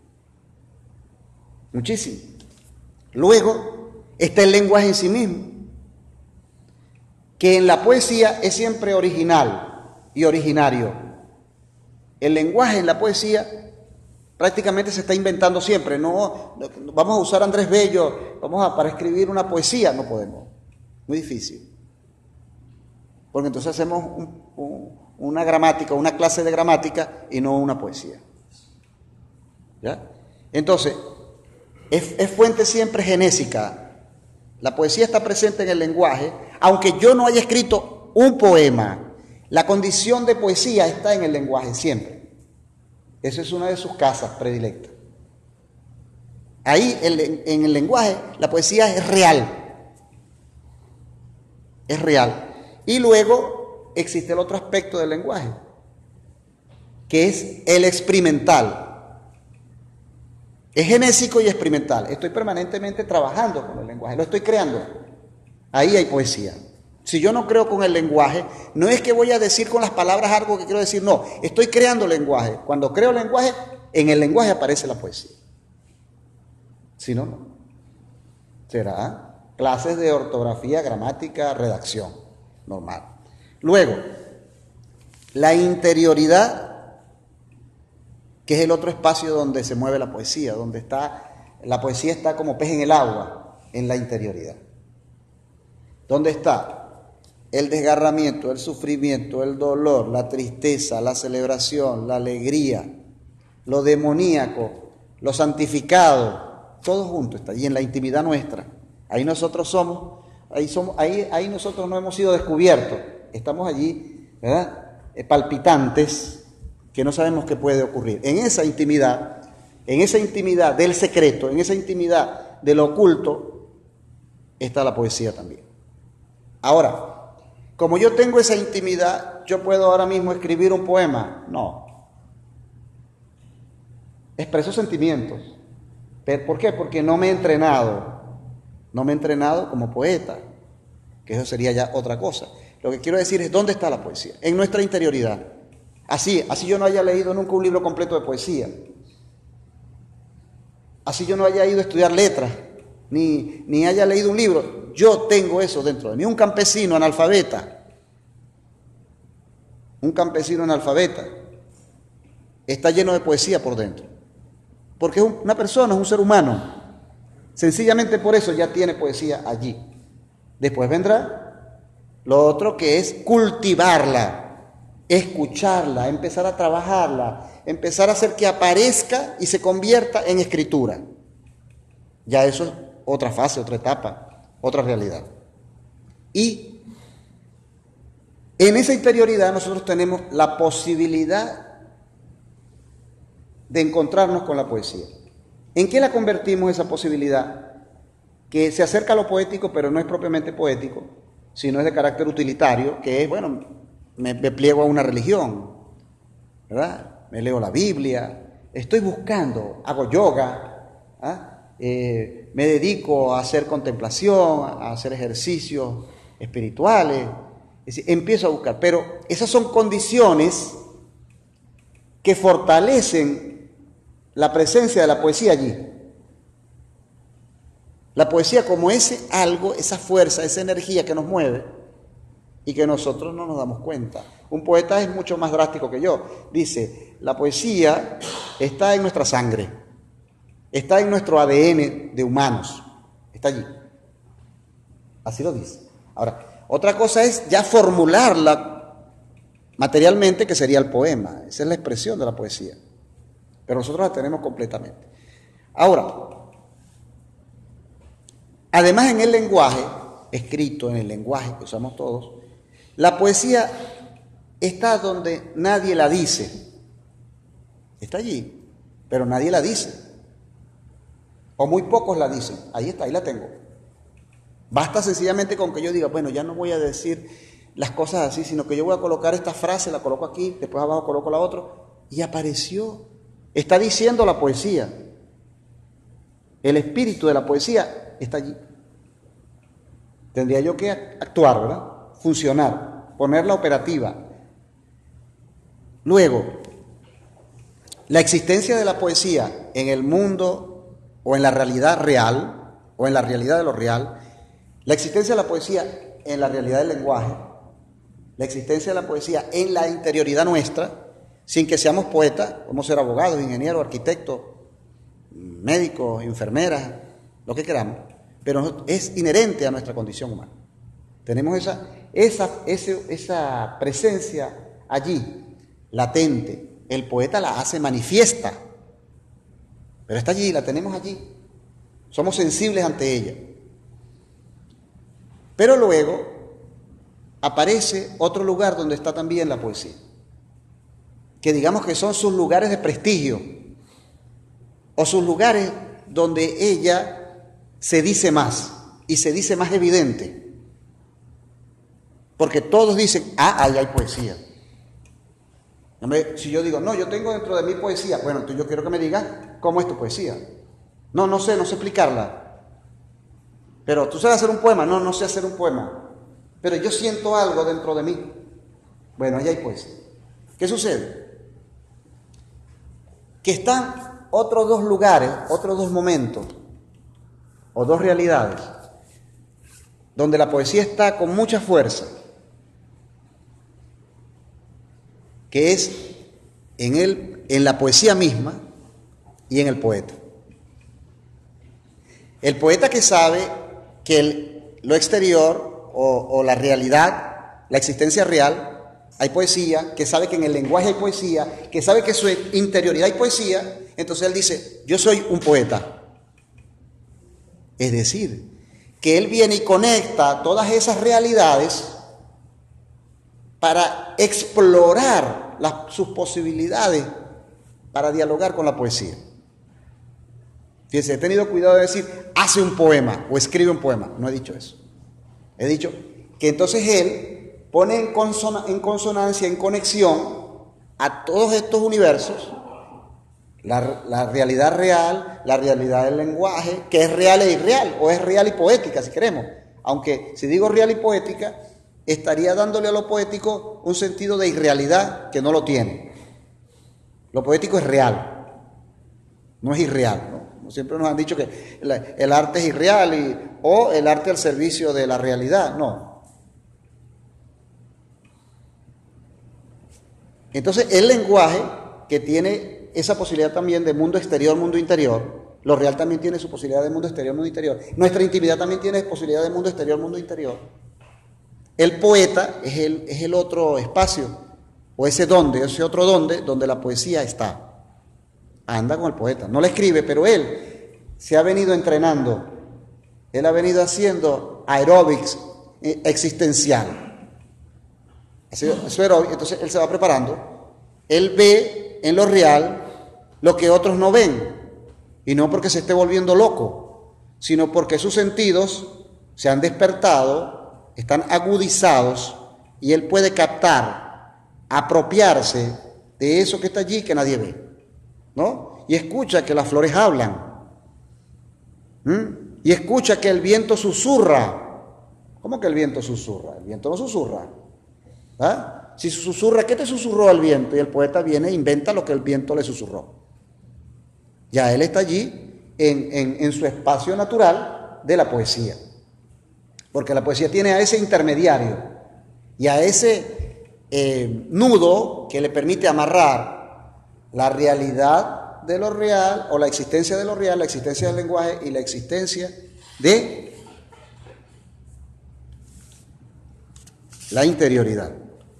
Muchísimo. Luego está el lenguaje en sí mismo, que en la poesía es siempre original y originario. El lenguaje en la poesía prácticamente se está inventando siempre. No vamos a usar Andrés Bello, para escribir una poesía, no podemos. Muy difícil. Porque entonces hacemos una gramática, una clase de gramática y no una poesía. ¿Ya? Entonces, es fuente siempre genésica. La poesía está presente en el lenguaje, aunque yo no haya escrito un poema. La condición de poesía está en el lenguaje siempre. Esa es una de sus casas predilectas. Ahí, en el lenguaje, la poesía es real. Es real. Y luego existe el otro aspecto del lenguaje, que es el experimental. Es genésico y experimental. Estoy permanentemente trabajando con el lenguaje, lo estoy creando. Ahí hay poesía. Si yo no creo con el lenguaje, no es que voy a decir con las palabras algo que quiero decir, no, estoy creando lenguaje. Cuando creo lenguaje, en el lenguaje aparece la poesía. Si no, no. Será clases de ortografía, gramática, redacción, normal. Luego, la interioridad, que es el otro espacio donde se mueve la poesía, donde la poesía está como pez en el agua, en la interioridad. ¿Dónde está? El desgarramiento, el sufrimiento, el dolor, la tristeza, la celebración, la alegría, lo demoníaco, lo santificado, todo junto está allí en la intimidad nuestra. Ahí nosotros somos, ahí nosotros no hemos sido descubiertos. Estamos allí, ¿verdad? Palpitantes, que no sabemos qué puede ocurrir. En esa intimidad del secreto, en esa intimidad del oculto, está la poesía también. Ahora, como yo tengo esa intimidad, ¿yo puedo ahora mismo escribir un poema? No. Expreso sentimientos. ¿Por qué? Porque no me he entrenado. No me he entrenado como poeta, que eso sería ya otra cosa. Lo que quiero decir es, ¿dónde está la poesía? En nuestra interioridad. Así yo no haya leído nunca un libro completo de poesía. Así yo no haya ido a estudiar letras, ni haya leído un libro. Yo tengo eso dentro de mí. Un campesino analfabeta está lleno de poesía por dentro. Porque es una persona, es un ser humano. Sencillamente por eso ya tiene poesía allí. Después vendrá lo otro, que es cultivarla, escucharla, empezar a trabajarla, empezar a hacer que aparezca y se convierta en escritura. Ya eso es otra fase, otra etapa, otra realidad. Y en esa interioridad nosotros tenemos la posibilidad de encontrarnos con la poesía. ¿En qué la convertimos esa posibilidad? Que se acerca a lo poético, pero no es propiamente poético, sino es de carácter utilitario, que es, bueno, me pliego a una religión, ¿verdad? Me leo la Biblia, estoy buscando, hago yoga, me dedico a hacer contemplación, a hacer ejercicios espirituales, es decir, empiezo a buscar, pero esas son condiciones que fortalecen la presencia de la poesía allí. La poesía como ese algo, esa fuerza, esa energía que nos mueve y que nosotros no nos damos cuenta. Un poeta es mucho más drástico que yo. Dice, la poesía está en nuestra sangre, está en nuestro ADN de humanos, está allí. Así lo dice. Ahora, otra cosa es ya formularla materialmente, que sería el poema. Esa es la expresión de la poesía. Pero nosotros la tenemos completamente. Ahora, además en el lenguaje, escrito en el lenguaje que usamos todos, la poesía está donde nadie la dice. Está allí, pero nadie la dice. O muy pocos la dicen. Ahí está, ahí la tengo. Basta sencillamente con que yo diga, bueno, ya no voy a decir las cosas así, sino que yo voy a colocar esta frase, la coloco aquí, después abajo coloco la otra, y apareció. Está diciendo la poesía. El espíritu de la poesía está allí. Tendría yo que actuar, ¿verdad? Funcionar, ponerla operativa. Luego, la existencia de la poesía en el mundo o en la realidad real, o en la realidad de lo real, la existencia de la poesía en la realidad del lenguaje, la existencia de la poesía en la interioridad nuestra, sin que seamos poetas, podemos ser abogados, ingenieros, arquitectos, médicos, enfermeras, lo que queramos, pero es inherente a nuestra condición humana. Tenemos esa presencia allí, latente. El poeta la hace manifiesta, pero está allí, la tenemos allí. Somos sensibles ante ella. Pero luego aparece otro lugar donde está también la poesía, que digamos que son sus lugares de prestigio, o sus lugares donde ella se dice más, y se dice más evidente. Porque todos dicen, ahí hay poesía. Si yo digo, no, yo tengo dentro de mí poesía, bueno, entonces yo quiero que me digas, ¿cómo es tu poesía? No sé explicarla. Pero tú sabes hacer un poema, no sé hacer un poema. Pero yo siento algo dentro de mí. Bueno, ahí hay poesía. ¿Qué sucede? Que están otros dos lugares, otros dos momentos, o dos realidades, donde la poesía está con mucha fuerza, que es en la poesía misma y en el poeta. El poeta que sabe que lo exterior o la realidad, la existencia real, hay poesía, que sabe que en el lenguaje hay poesía, que sabe que en su interioridad hay poesía, entonces él dice, yo soy un poeta. Es decir, que él viene y conecta todas esas realidades para explorar sus posibilidades para dialogar con la poesía. Fíjense, he tenido cuidado de decir, hace un poema o escribe un poema. No he dicho eso. He dicho que entonces él pone en consonancia, en conexión a todos estos universos, la realidad real, la realidad del lenguaje, que es real e irreal, o es real y poética, si queremos. Aunque si digo real y poética, estaría dándole a lo poético un sentido de irrealidad que no lo tiene. Lo poético es real, no es irreal, ¿no? Como siempre nos han dicho que el arte es irreal o el arte al servicio de la realidad, no. Entonces, el lenguaje que tiene esa posibilidad también de mundo exterior, mundo interior, lo real también tiene su posibilidad de mundo exterior, mundo interior. Nuestra intimidad también tiene posibilidad de mundo exterior, mundo interior. El poeta es el otro espacio, o ese otro donde la poesía está. Anda con el poeta, no le escribe, pero él se ha venido entrenando, él ha venido haciendo aeróbics existencial. Entonces él se va preparando, él ve en lo real lo que otros no ven, y no porque se esté volviendo loco, sino porque sus sentidos se han despertado, están agudizados, y él puede captar, apropiarse de eso que está allí que nadie ve, ¿no? Y escucha que las flores hablan, y escucha que el viento susurra. ¿Cómo que el viento susurra? El viento no susurra. ¿Ah? Si susurra, ¿qué te susurró el viento? Y el poeta viene e inventa lo que el viento le susurró. Ya él está allí en su espacio natural de la poesía. Porque la poesía tiene a ese intermediario y a ese nudo que le permite amarrar la realidad de lo real, o la existencia de lo real, la existencia del lenguaje y la existencia de la interioridad.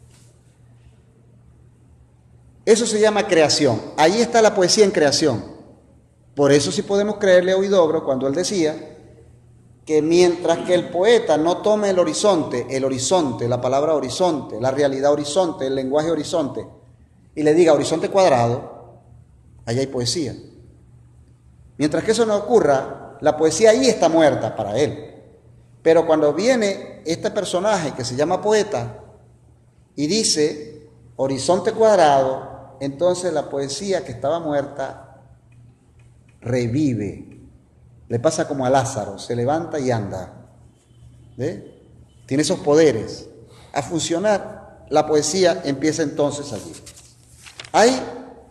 Eso se llama creación. Ahí está la poesía en creación. Por eso sí podemos creerle a Huidobro cuando él decía que mientras que el poeta no tome el horizonte, la palabra horizonte, la realidad horizonte, el lenguaje horizonte, y le diga horizonte cuadrado, ahí hay poesía. Mientras que eso no ocurra, la poesía ahí está muerta para él. Pero cuando viene este personaje que se llama poeta y dice horizonte cuadrado, entonces la poesía que estaba muerta revive. Le pasa como a Lázaro, se levanta y anda. ¿Ve? Tiene esos poderes. A funcionar, la poesía empieza entonces allí. Hay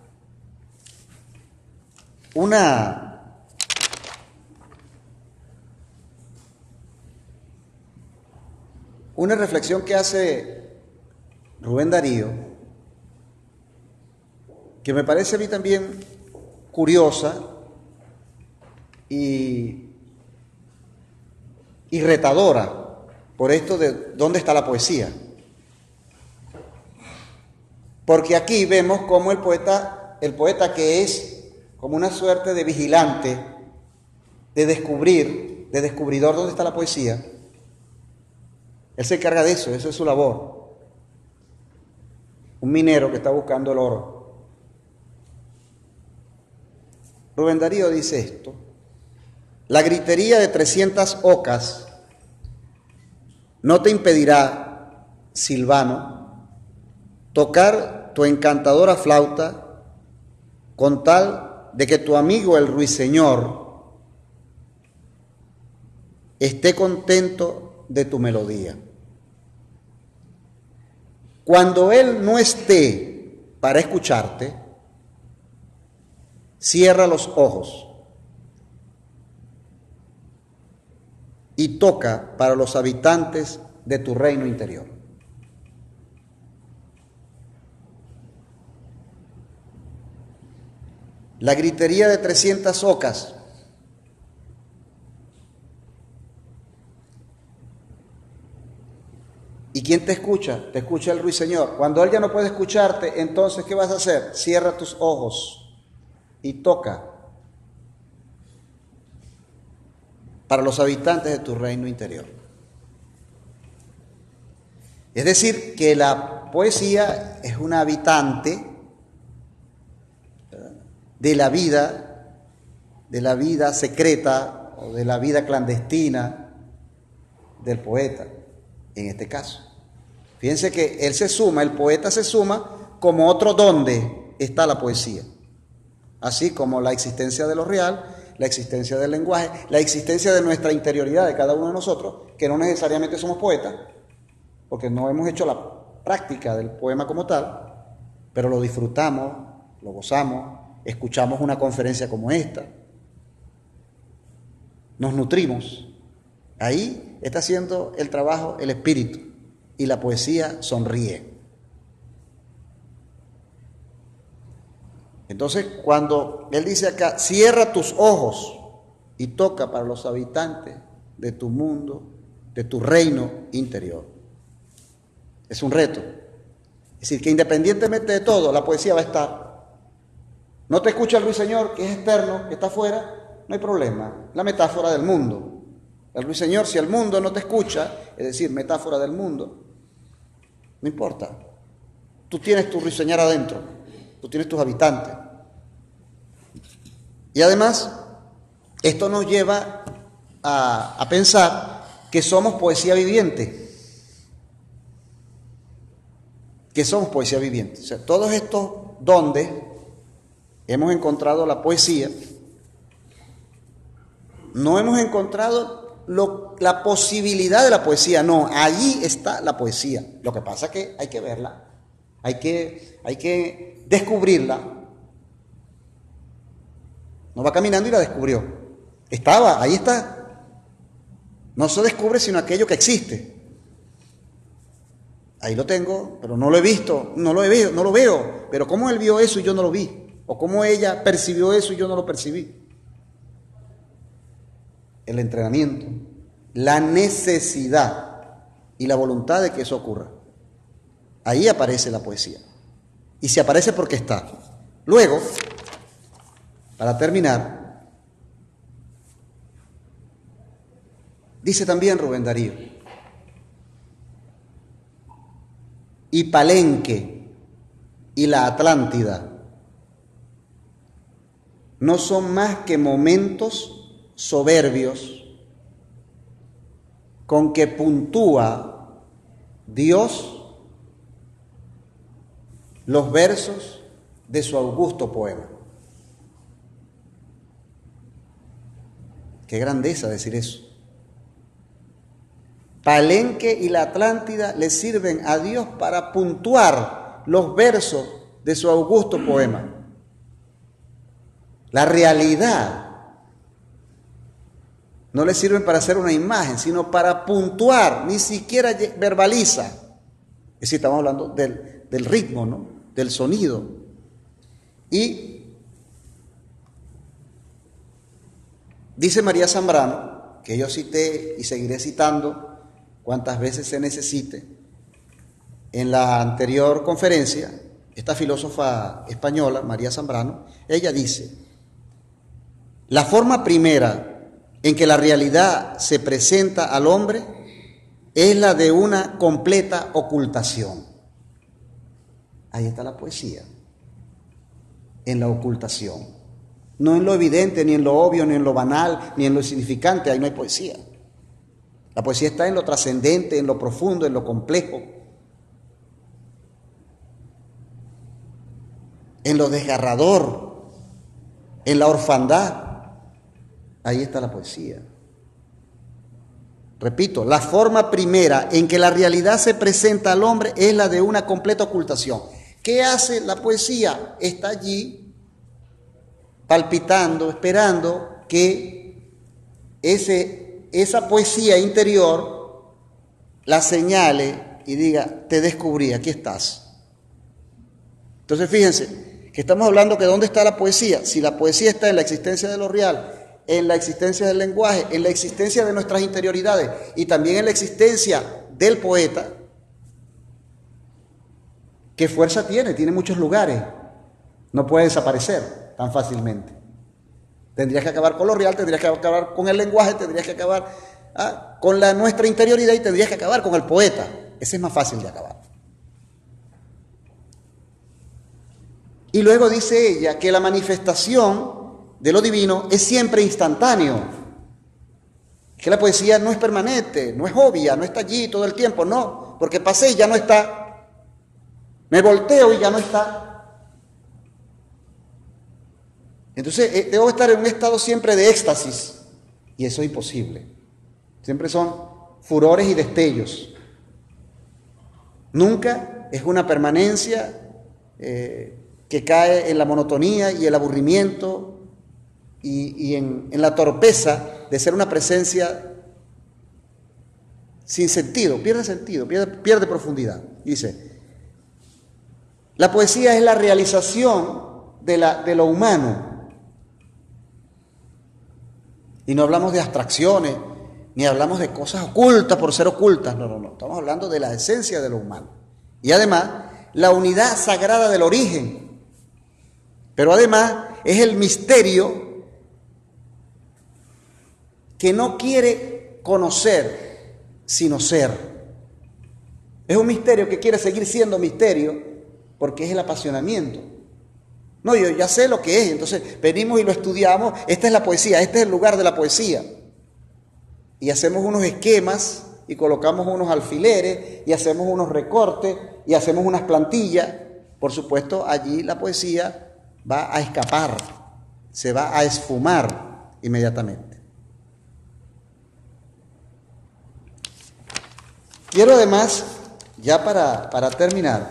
una reflexión que hace Rubén Darío, que me parece a mí también curiosa y retadora por esto de dónde está la poesía. Porque aquí vemos cómo el poeta que es como una suerte de vigilante, de descubridor dónde está la poesía, él se encarga de eso, es su labor. Un minero que está buscando el oro. Rubén Darío dice esto: la gritería de 300 ocas no te impedirá, Silvano, tocar tu encantadora flauta con tal de que tu amigo el ruiseñor esté contento de tu melodía. Cuando él no esté para escucharte, cierra los ojos y toca para los habitantes de tu reino interior. La gritería de 300 ocas ¿y quién te escucha? Te escucha el ruiseñor. Cuando él ya no puede escucharte, entonces ¿qué vas a hacer? Cierra tus ojos y toca para los habitantes de tu reino interior. Es decir, que la poesía es una habitante de la vida de la vida secreta o de la vida clandestina del poeta, en este caso. Fíjense que él se suma, el poeta se suma como otro donde está la poesía. Así como la existencia de lo real, la existencia del lenguaje, la existencia de nuestra interioridad de cada uno de nosotros, que no necesariamente somos poetas, porque no hemos hecho la práctica del poema como tal, pero lo disfrutamos, lo gozamos, escuchamos una conferencia como esta, nos nutrimos. Ahí está haciendo el trabajo el espíritu y la poesía sonríe. Entonces, cuando él dice acá, cierra tus ojos y toca para los habitantes de tu mundo, de tu reino interior. Es un reto. Es decir, que independientemente de todo, la poesía va a estar. No te escucha el ruiseñor, que es externo, que está afuera, no hay problema. La metáfora del mundo. El ruiseñor, si el mundo no te escucha, es decir, metáfora del mundo, no importa. Tú tienes tu ruiseñor adentro, tú tienes tus habitantes. Y además, esto nos lleva a pensar que somos poesía viviente. Que somos poesía viviente. O sea, todos estos donde hemos encontrado la poesía, no hemos encontrado la posibilidad de la poesía, no, allí está la poesía. Lo que pasa es que hay que verla, hay que descubrirla. No va caminando y la descubrió. Estaba, ahí está. No se descubre sino aquello que existe. Ahí lo tengo, pero no lo he visto, no lo veo. Pero ¿cómo él vio eso y yo no lo vi? ¿O cómo ella percibió eso y yo no lo percibí? El entrenamiento, la necesidad y la voluntad de que eso ocurra. Ahí aparece la poesía. Y se aparece porque está. Luego, para terminar, dice también Rubén Darío, y Palenque y la Atlántida no son más que momentos soberbios con que puntúa Dios los versos de su augusto poema. Qué grandeza decir eso. Palenque y la Atlántida le sirven a Dios para puntuar los versos de su augusto poema. La realidad no le sirven para hacer una imagen, sino para puntuar, ni siquiera verbaliza. Es decir, estamos hablando del ritmo, ¿no? Del sonido. Y dice María Zambrano, que yo cité y seguiré citando cuantas veces se necesite, en la anterior conferencia, esta filósofa española, María Zambrano, ella dice, la forma primera en que la realidad se presenta al hombre es la de una completa ocultación. Ahí está la poesía, en la ocultación. No en lo evidente, ni en lo obvio, ni en lo banal, ni en lo insignificante, ahí no hay poesía. La poesía está en lo trascendente, en lo profundo, en lo complejo, en lo desgarrador, en la orfandad. Ahí está la poesía. Repito, la forma primera en que la realidad se presenta al hombre es la de una completa ocultación. ¿Qué hace la poesía? Está allí palpitando, esperando que esa poesía interior la señale y diga, te descubrí, aquí estás. Entonces fíjense, que estamos hablando que ¿dónde está la poesía? Si la poesía está en la existencia de lo real, en la existencia del lenguaje, en la existencia de nuestras interioridades y también en la existencia del poeta, ¿qué fuerza tiene? Tiene muchos lugares, no puede desaparecer tan fácilmente. Tendrías que acabar con lo real, tendrías que acabar con el lenguaje, tendrías que acabar con nuestra interioridad y tendrías que acabar con el poeta. Ese es más fácil de acabar. Y luego dice ella que la manifestación de lo divino es siempre instantáneo. Que la poesía no es permanente, no es obvia, no está allí todo el tiempo, no, porque pasé y ya no está. Me volteo y ya no está. Entonces debo estar en un estado siempre de éxtasis, y eso es imposible. Siempre son furores y destellos. Nunca es una permanencia que cae en la monotonía y el aburrimiento y en la torpeza de ser una presencia sin sentido, pierde profundidad. Dice, la poesía es la realización de lo humano. Y no hablamos de abstracciones, ni hablamos de cosas ocultas por ser ocultas, no. Estamos hablando de la esencia de lo humano. Y además, la unidad sagrada del origen. Pero además, es el misterio que no quiere conocer, sino ser. Es un misterio que quiere seguir siendo misterio, porque es el apasionamiento. No, yo ya sé lo que es, entonces venimos y lo estudiamos, esta es la poesía, este es el lugar de la poesía. Y hacemos unos esquemas y colocamos unos alfileres y hacemos unos recortes y hacemos unas plantillas. Por supuesto, allí la poesía va a escapar, se va a esfumar inmediatamente. Quiero además, ya para terminar,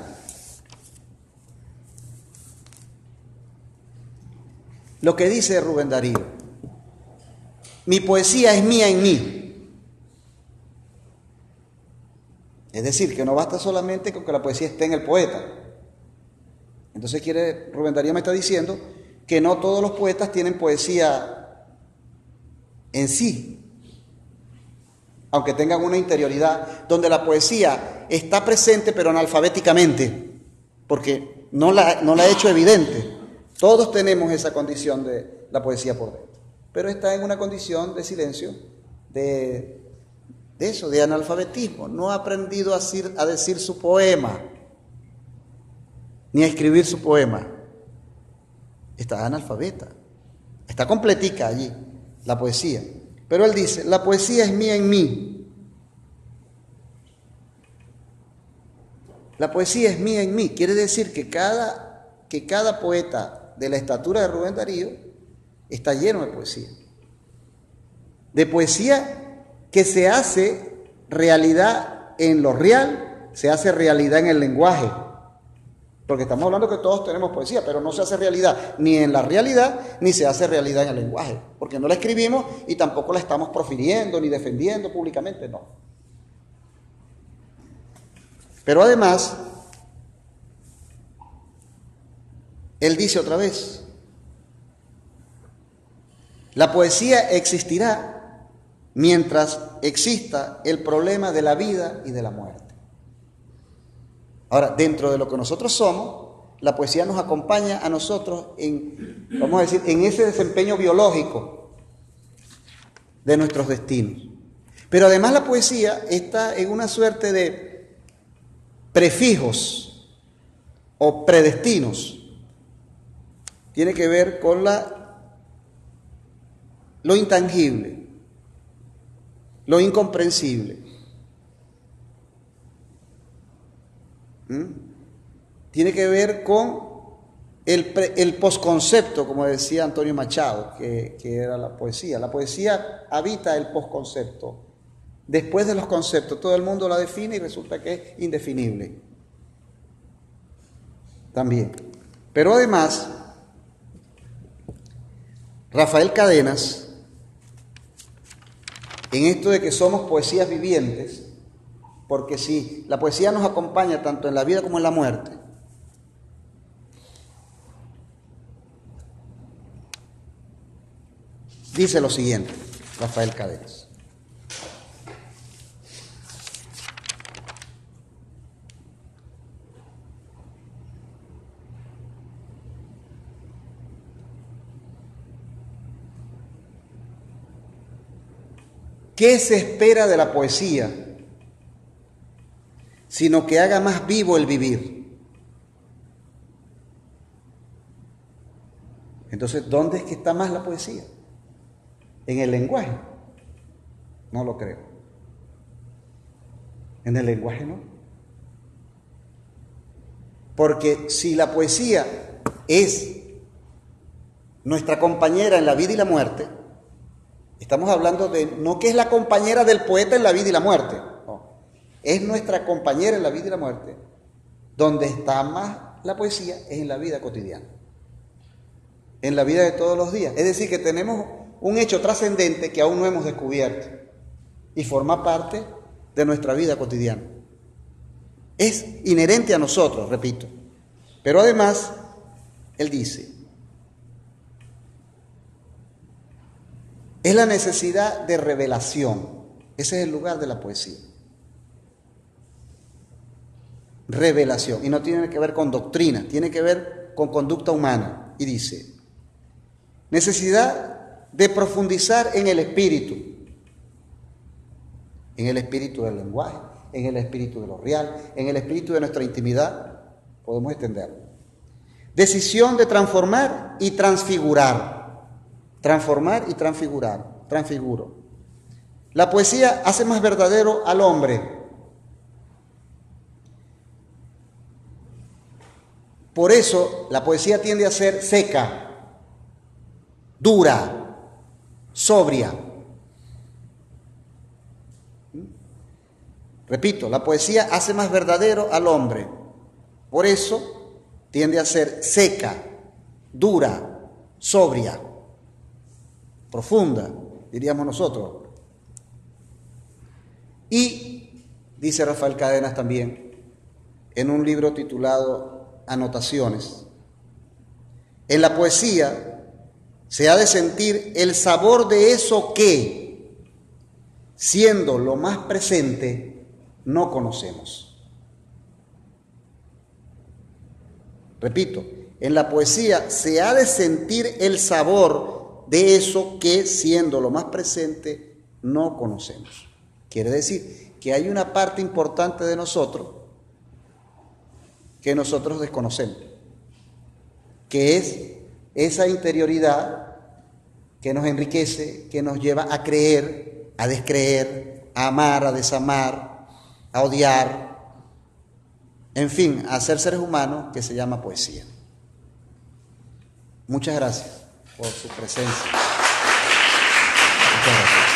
lo que dice Rubén Darío: mi poesía es mía en mí. Es decir, que no basta solamente con que la poesía esté en el poeta. Entonces Rubén Darío me está diciendo que no todos los poetas tienen poesía en sí, aunque tengan una interioridad donde la poesía está presente pero analfabéticamente, porque no la he hecho evidente. Todos tenemos esa condición de la poesía por dentro, pero está en una condición de silencio, de analfabetismo. No ha aprendido a decir su poema, ni a escribir su poema. Está analfabeta, está completica allí, la poesía. Pero él dice, la poesía es mía en mí. La poesía es mía en mí. Quiere decir que cada poeta de la estatura de Rubén Darío está lleno de poesía. De poesía que se hace realidad en lo real, se hace realidad en el lenguaje. Porque estamos hablando que todos tenemos poesía, pero no se hace realidad ni en la realidad, ni se hace realidad en el lenguaje. Porque no la escribimos y tampoco la estamos profiriendo ni defendiendo públicamente, no. Pero además, él dice otra vez, la poesía existirá mientras exista el problema de la vida y de la muerte. Ahora, dentro de lo que nosotros somos, la poesía nos acompaña a nosotros en ese desempeño biológico de nuestros destinos. Pero además la poesía está en una suerte de prefijos o predestinos. Tiene que ver con lo intangible, lo incomprensible. Tiene que ver con el posconcepto, como decía Antonio Machado, que era la poesía. La poesía habita el posconcepto. Después de los conceptos, todo el mundo la define y resulta que es indefinible. También. Pero además, Rafael Cadenas, en esto de que somos poesías vivientes, porque si la poesía nos acompaña tanto en la vida como en la muerte, dice lo siguiente, Rafael Cadenas. ¿Qué se espera de la poesía? Sino que haga más vivo el vivir. Entonces, ¿dónde es que está más la poesía? ¿En el lenguaje? No lo creo. En el lenguaje no. Porque si la poesía es nuestra compañera en la vida y la muerte, estamos hablando de no que es la compañera del poeta en la vida y la muerte, no, es nuestra compañera en la vida y la muerte. Donde está más la poesía es en la vida cotidiana, en la vida de todos los días. Es decir, que tenemos un hecho trascendente que aún no hemos descubierto y forma parte de nuestra vida cotidiana. Es inherente a nosotros, repito. Pero además, él dice, es la necesidad de revelación. Ese es el lugar de la poesía. Revelación. Y no tiene que ver con doctrina, tiene que ver con conducta humana. Y dice, necesidad de profundizar en el espíritu del lenguaje, en el espíritu de lo real, en el espíritu de nuestra intimidad, podemos extenderlo. Decisión de transformar y transfigurar. Transformar y transfigurar. Transfiguro. La poesía hace más verdadero al hombre. Por eso la poesía tiende a ser seca, dura, sobria. Repito, la poesía hace más verdadero al hombre. Por eso tiende a ser seca, dura, sobria, profunda, diríamos nosotros. Y dice Rafael Cadenas también, en un libro titulado Anotaciones, en la poesía se ha de sentir el sabor de eso que, siendo lo más presente, no conocemos. Repito, en la poesía se ha de sentir el sabor de eso que, siendo lo más presente, no conocemos. Quiere decir que hay una parte importante de nosotros que nosotros desconocemos, que es esa interioridad que nos enriquece, que nos lleva a creer, a descreer, a amar, a desamar, a odiar, en fin, a ser seres humanos, que se llama poesía. Muchas gracias por su presencia. Muchas gracias.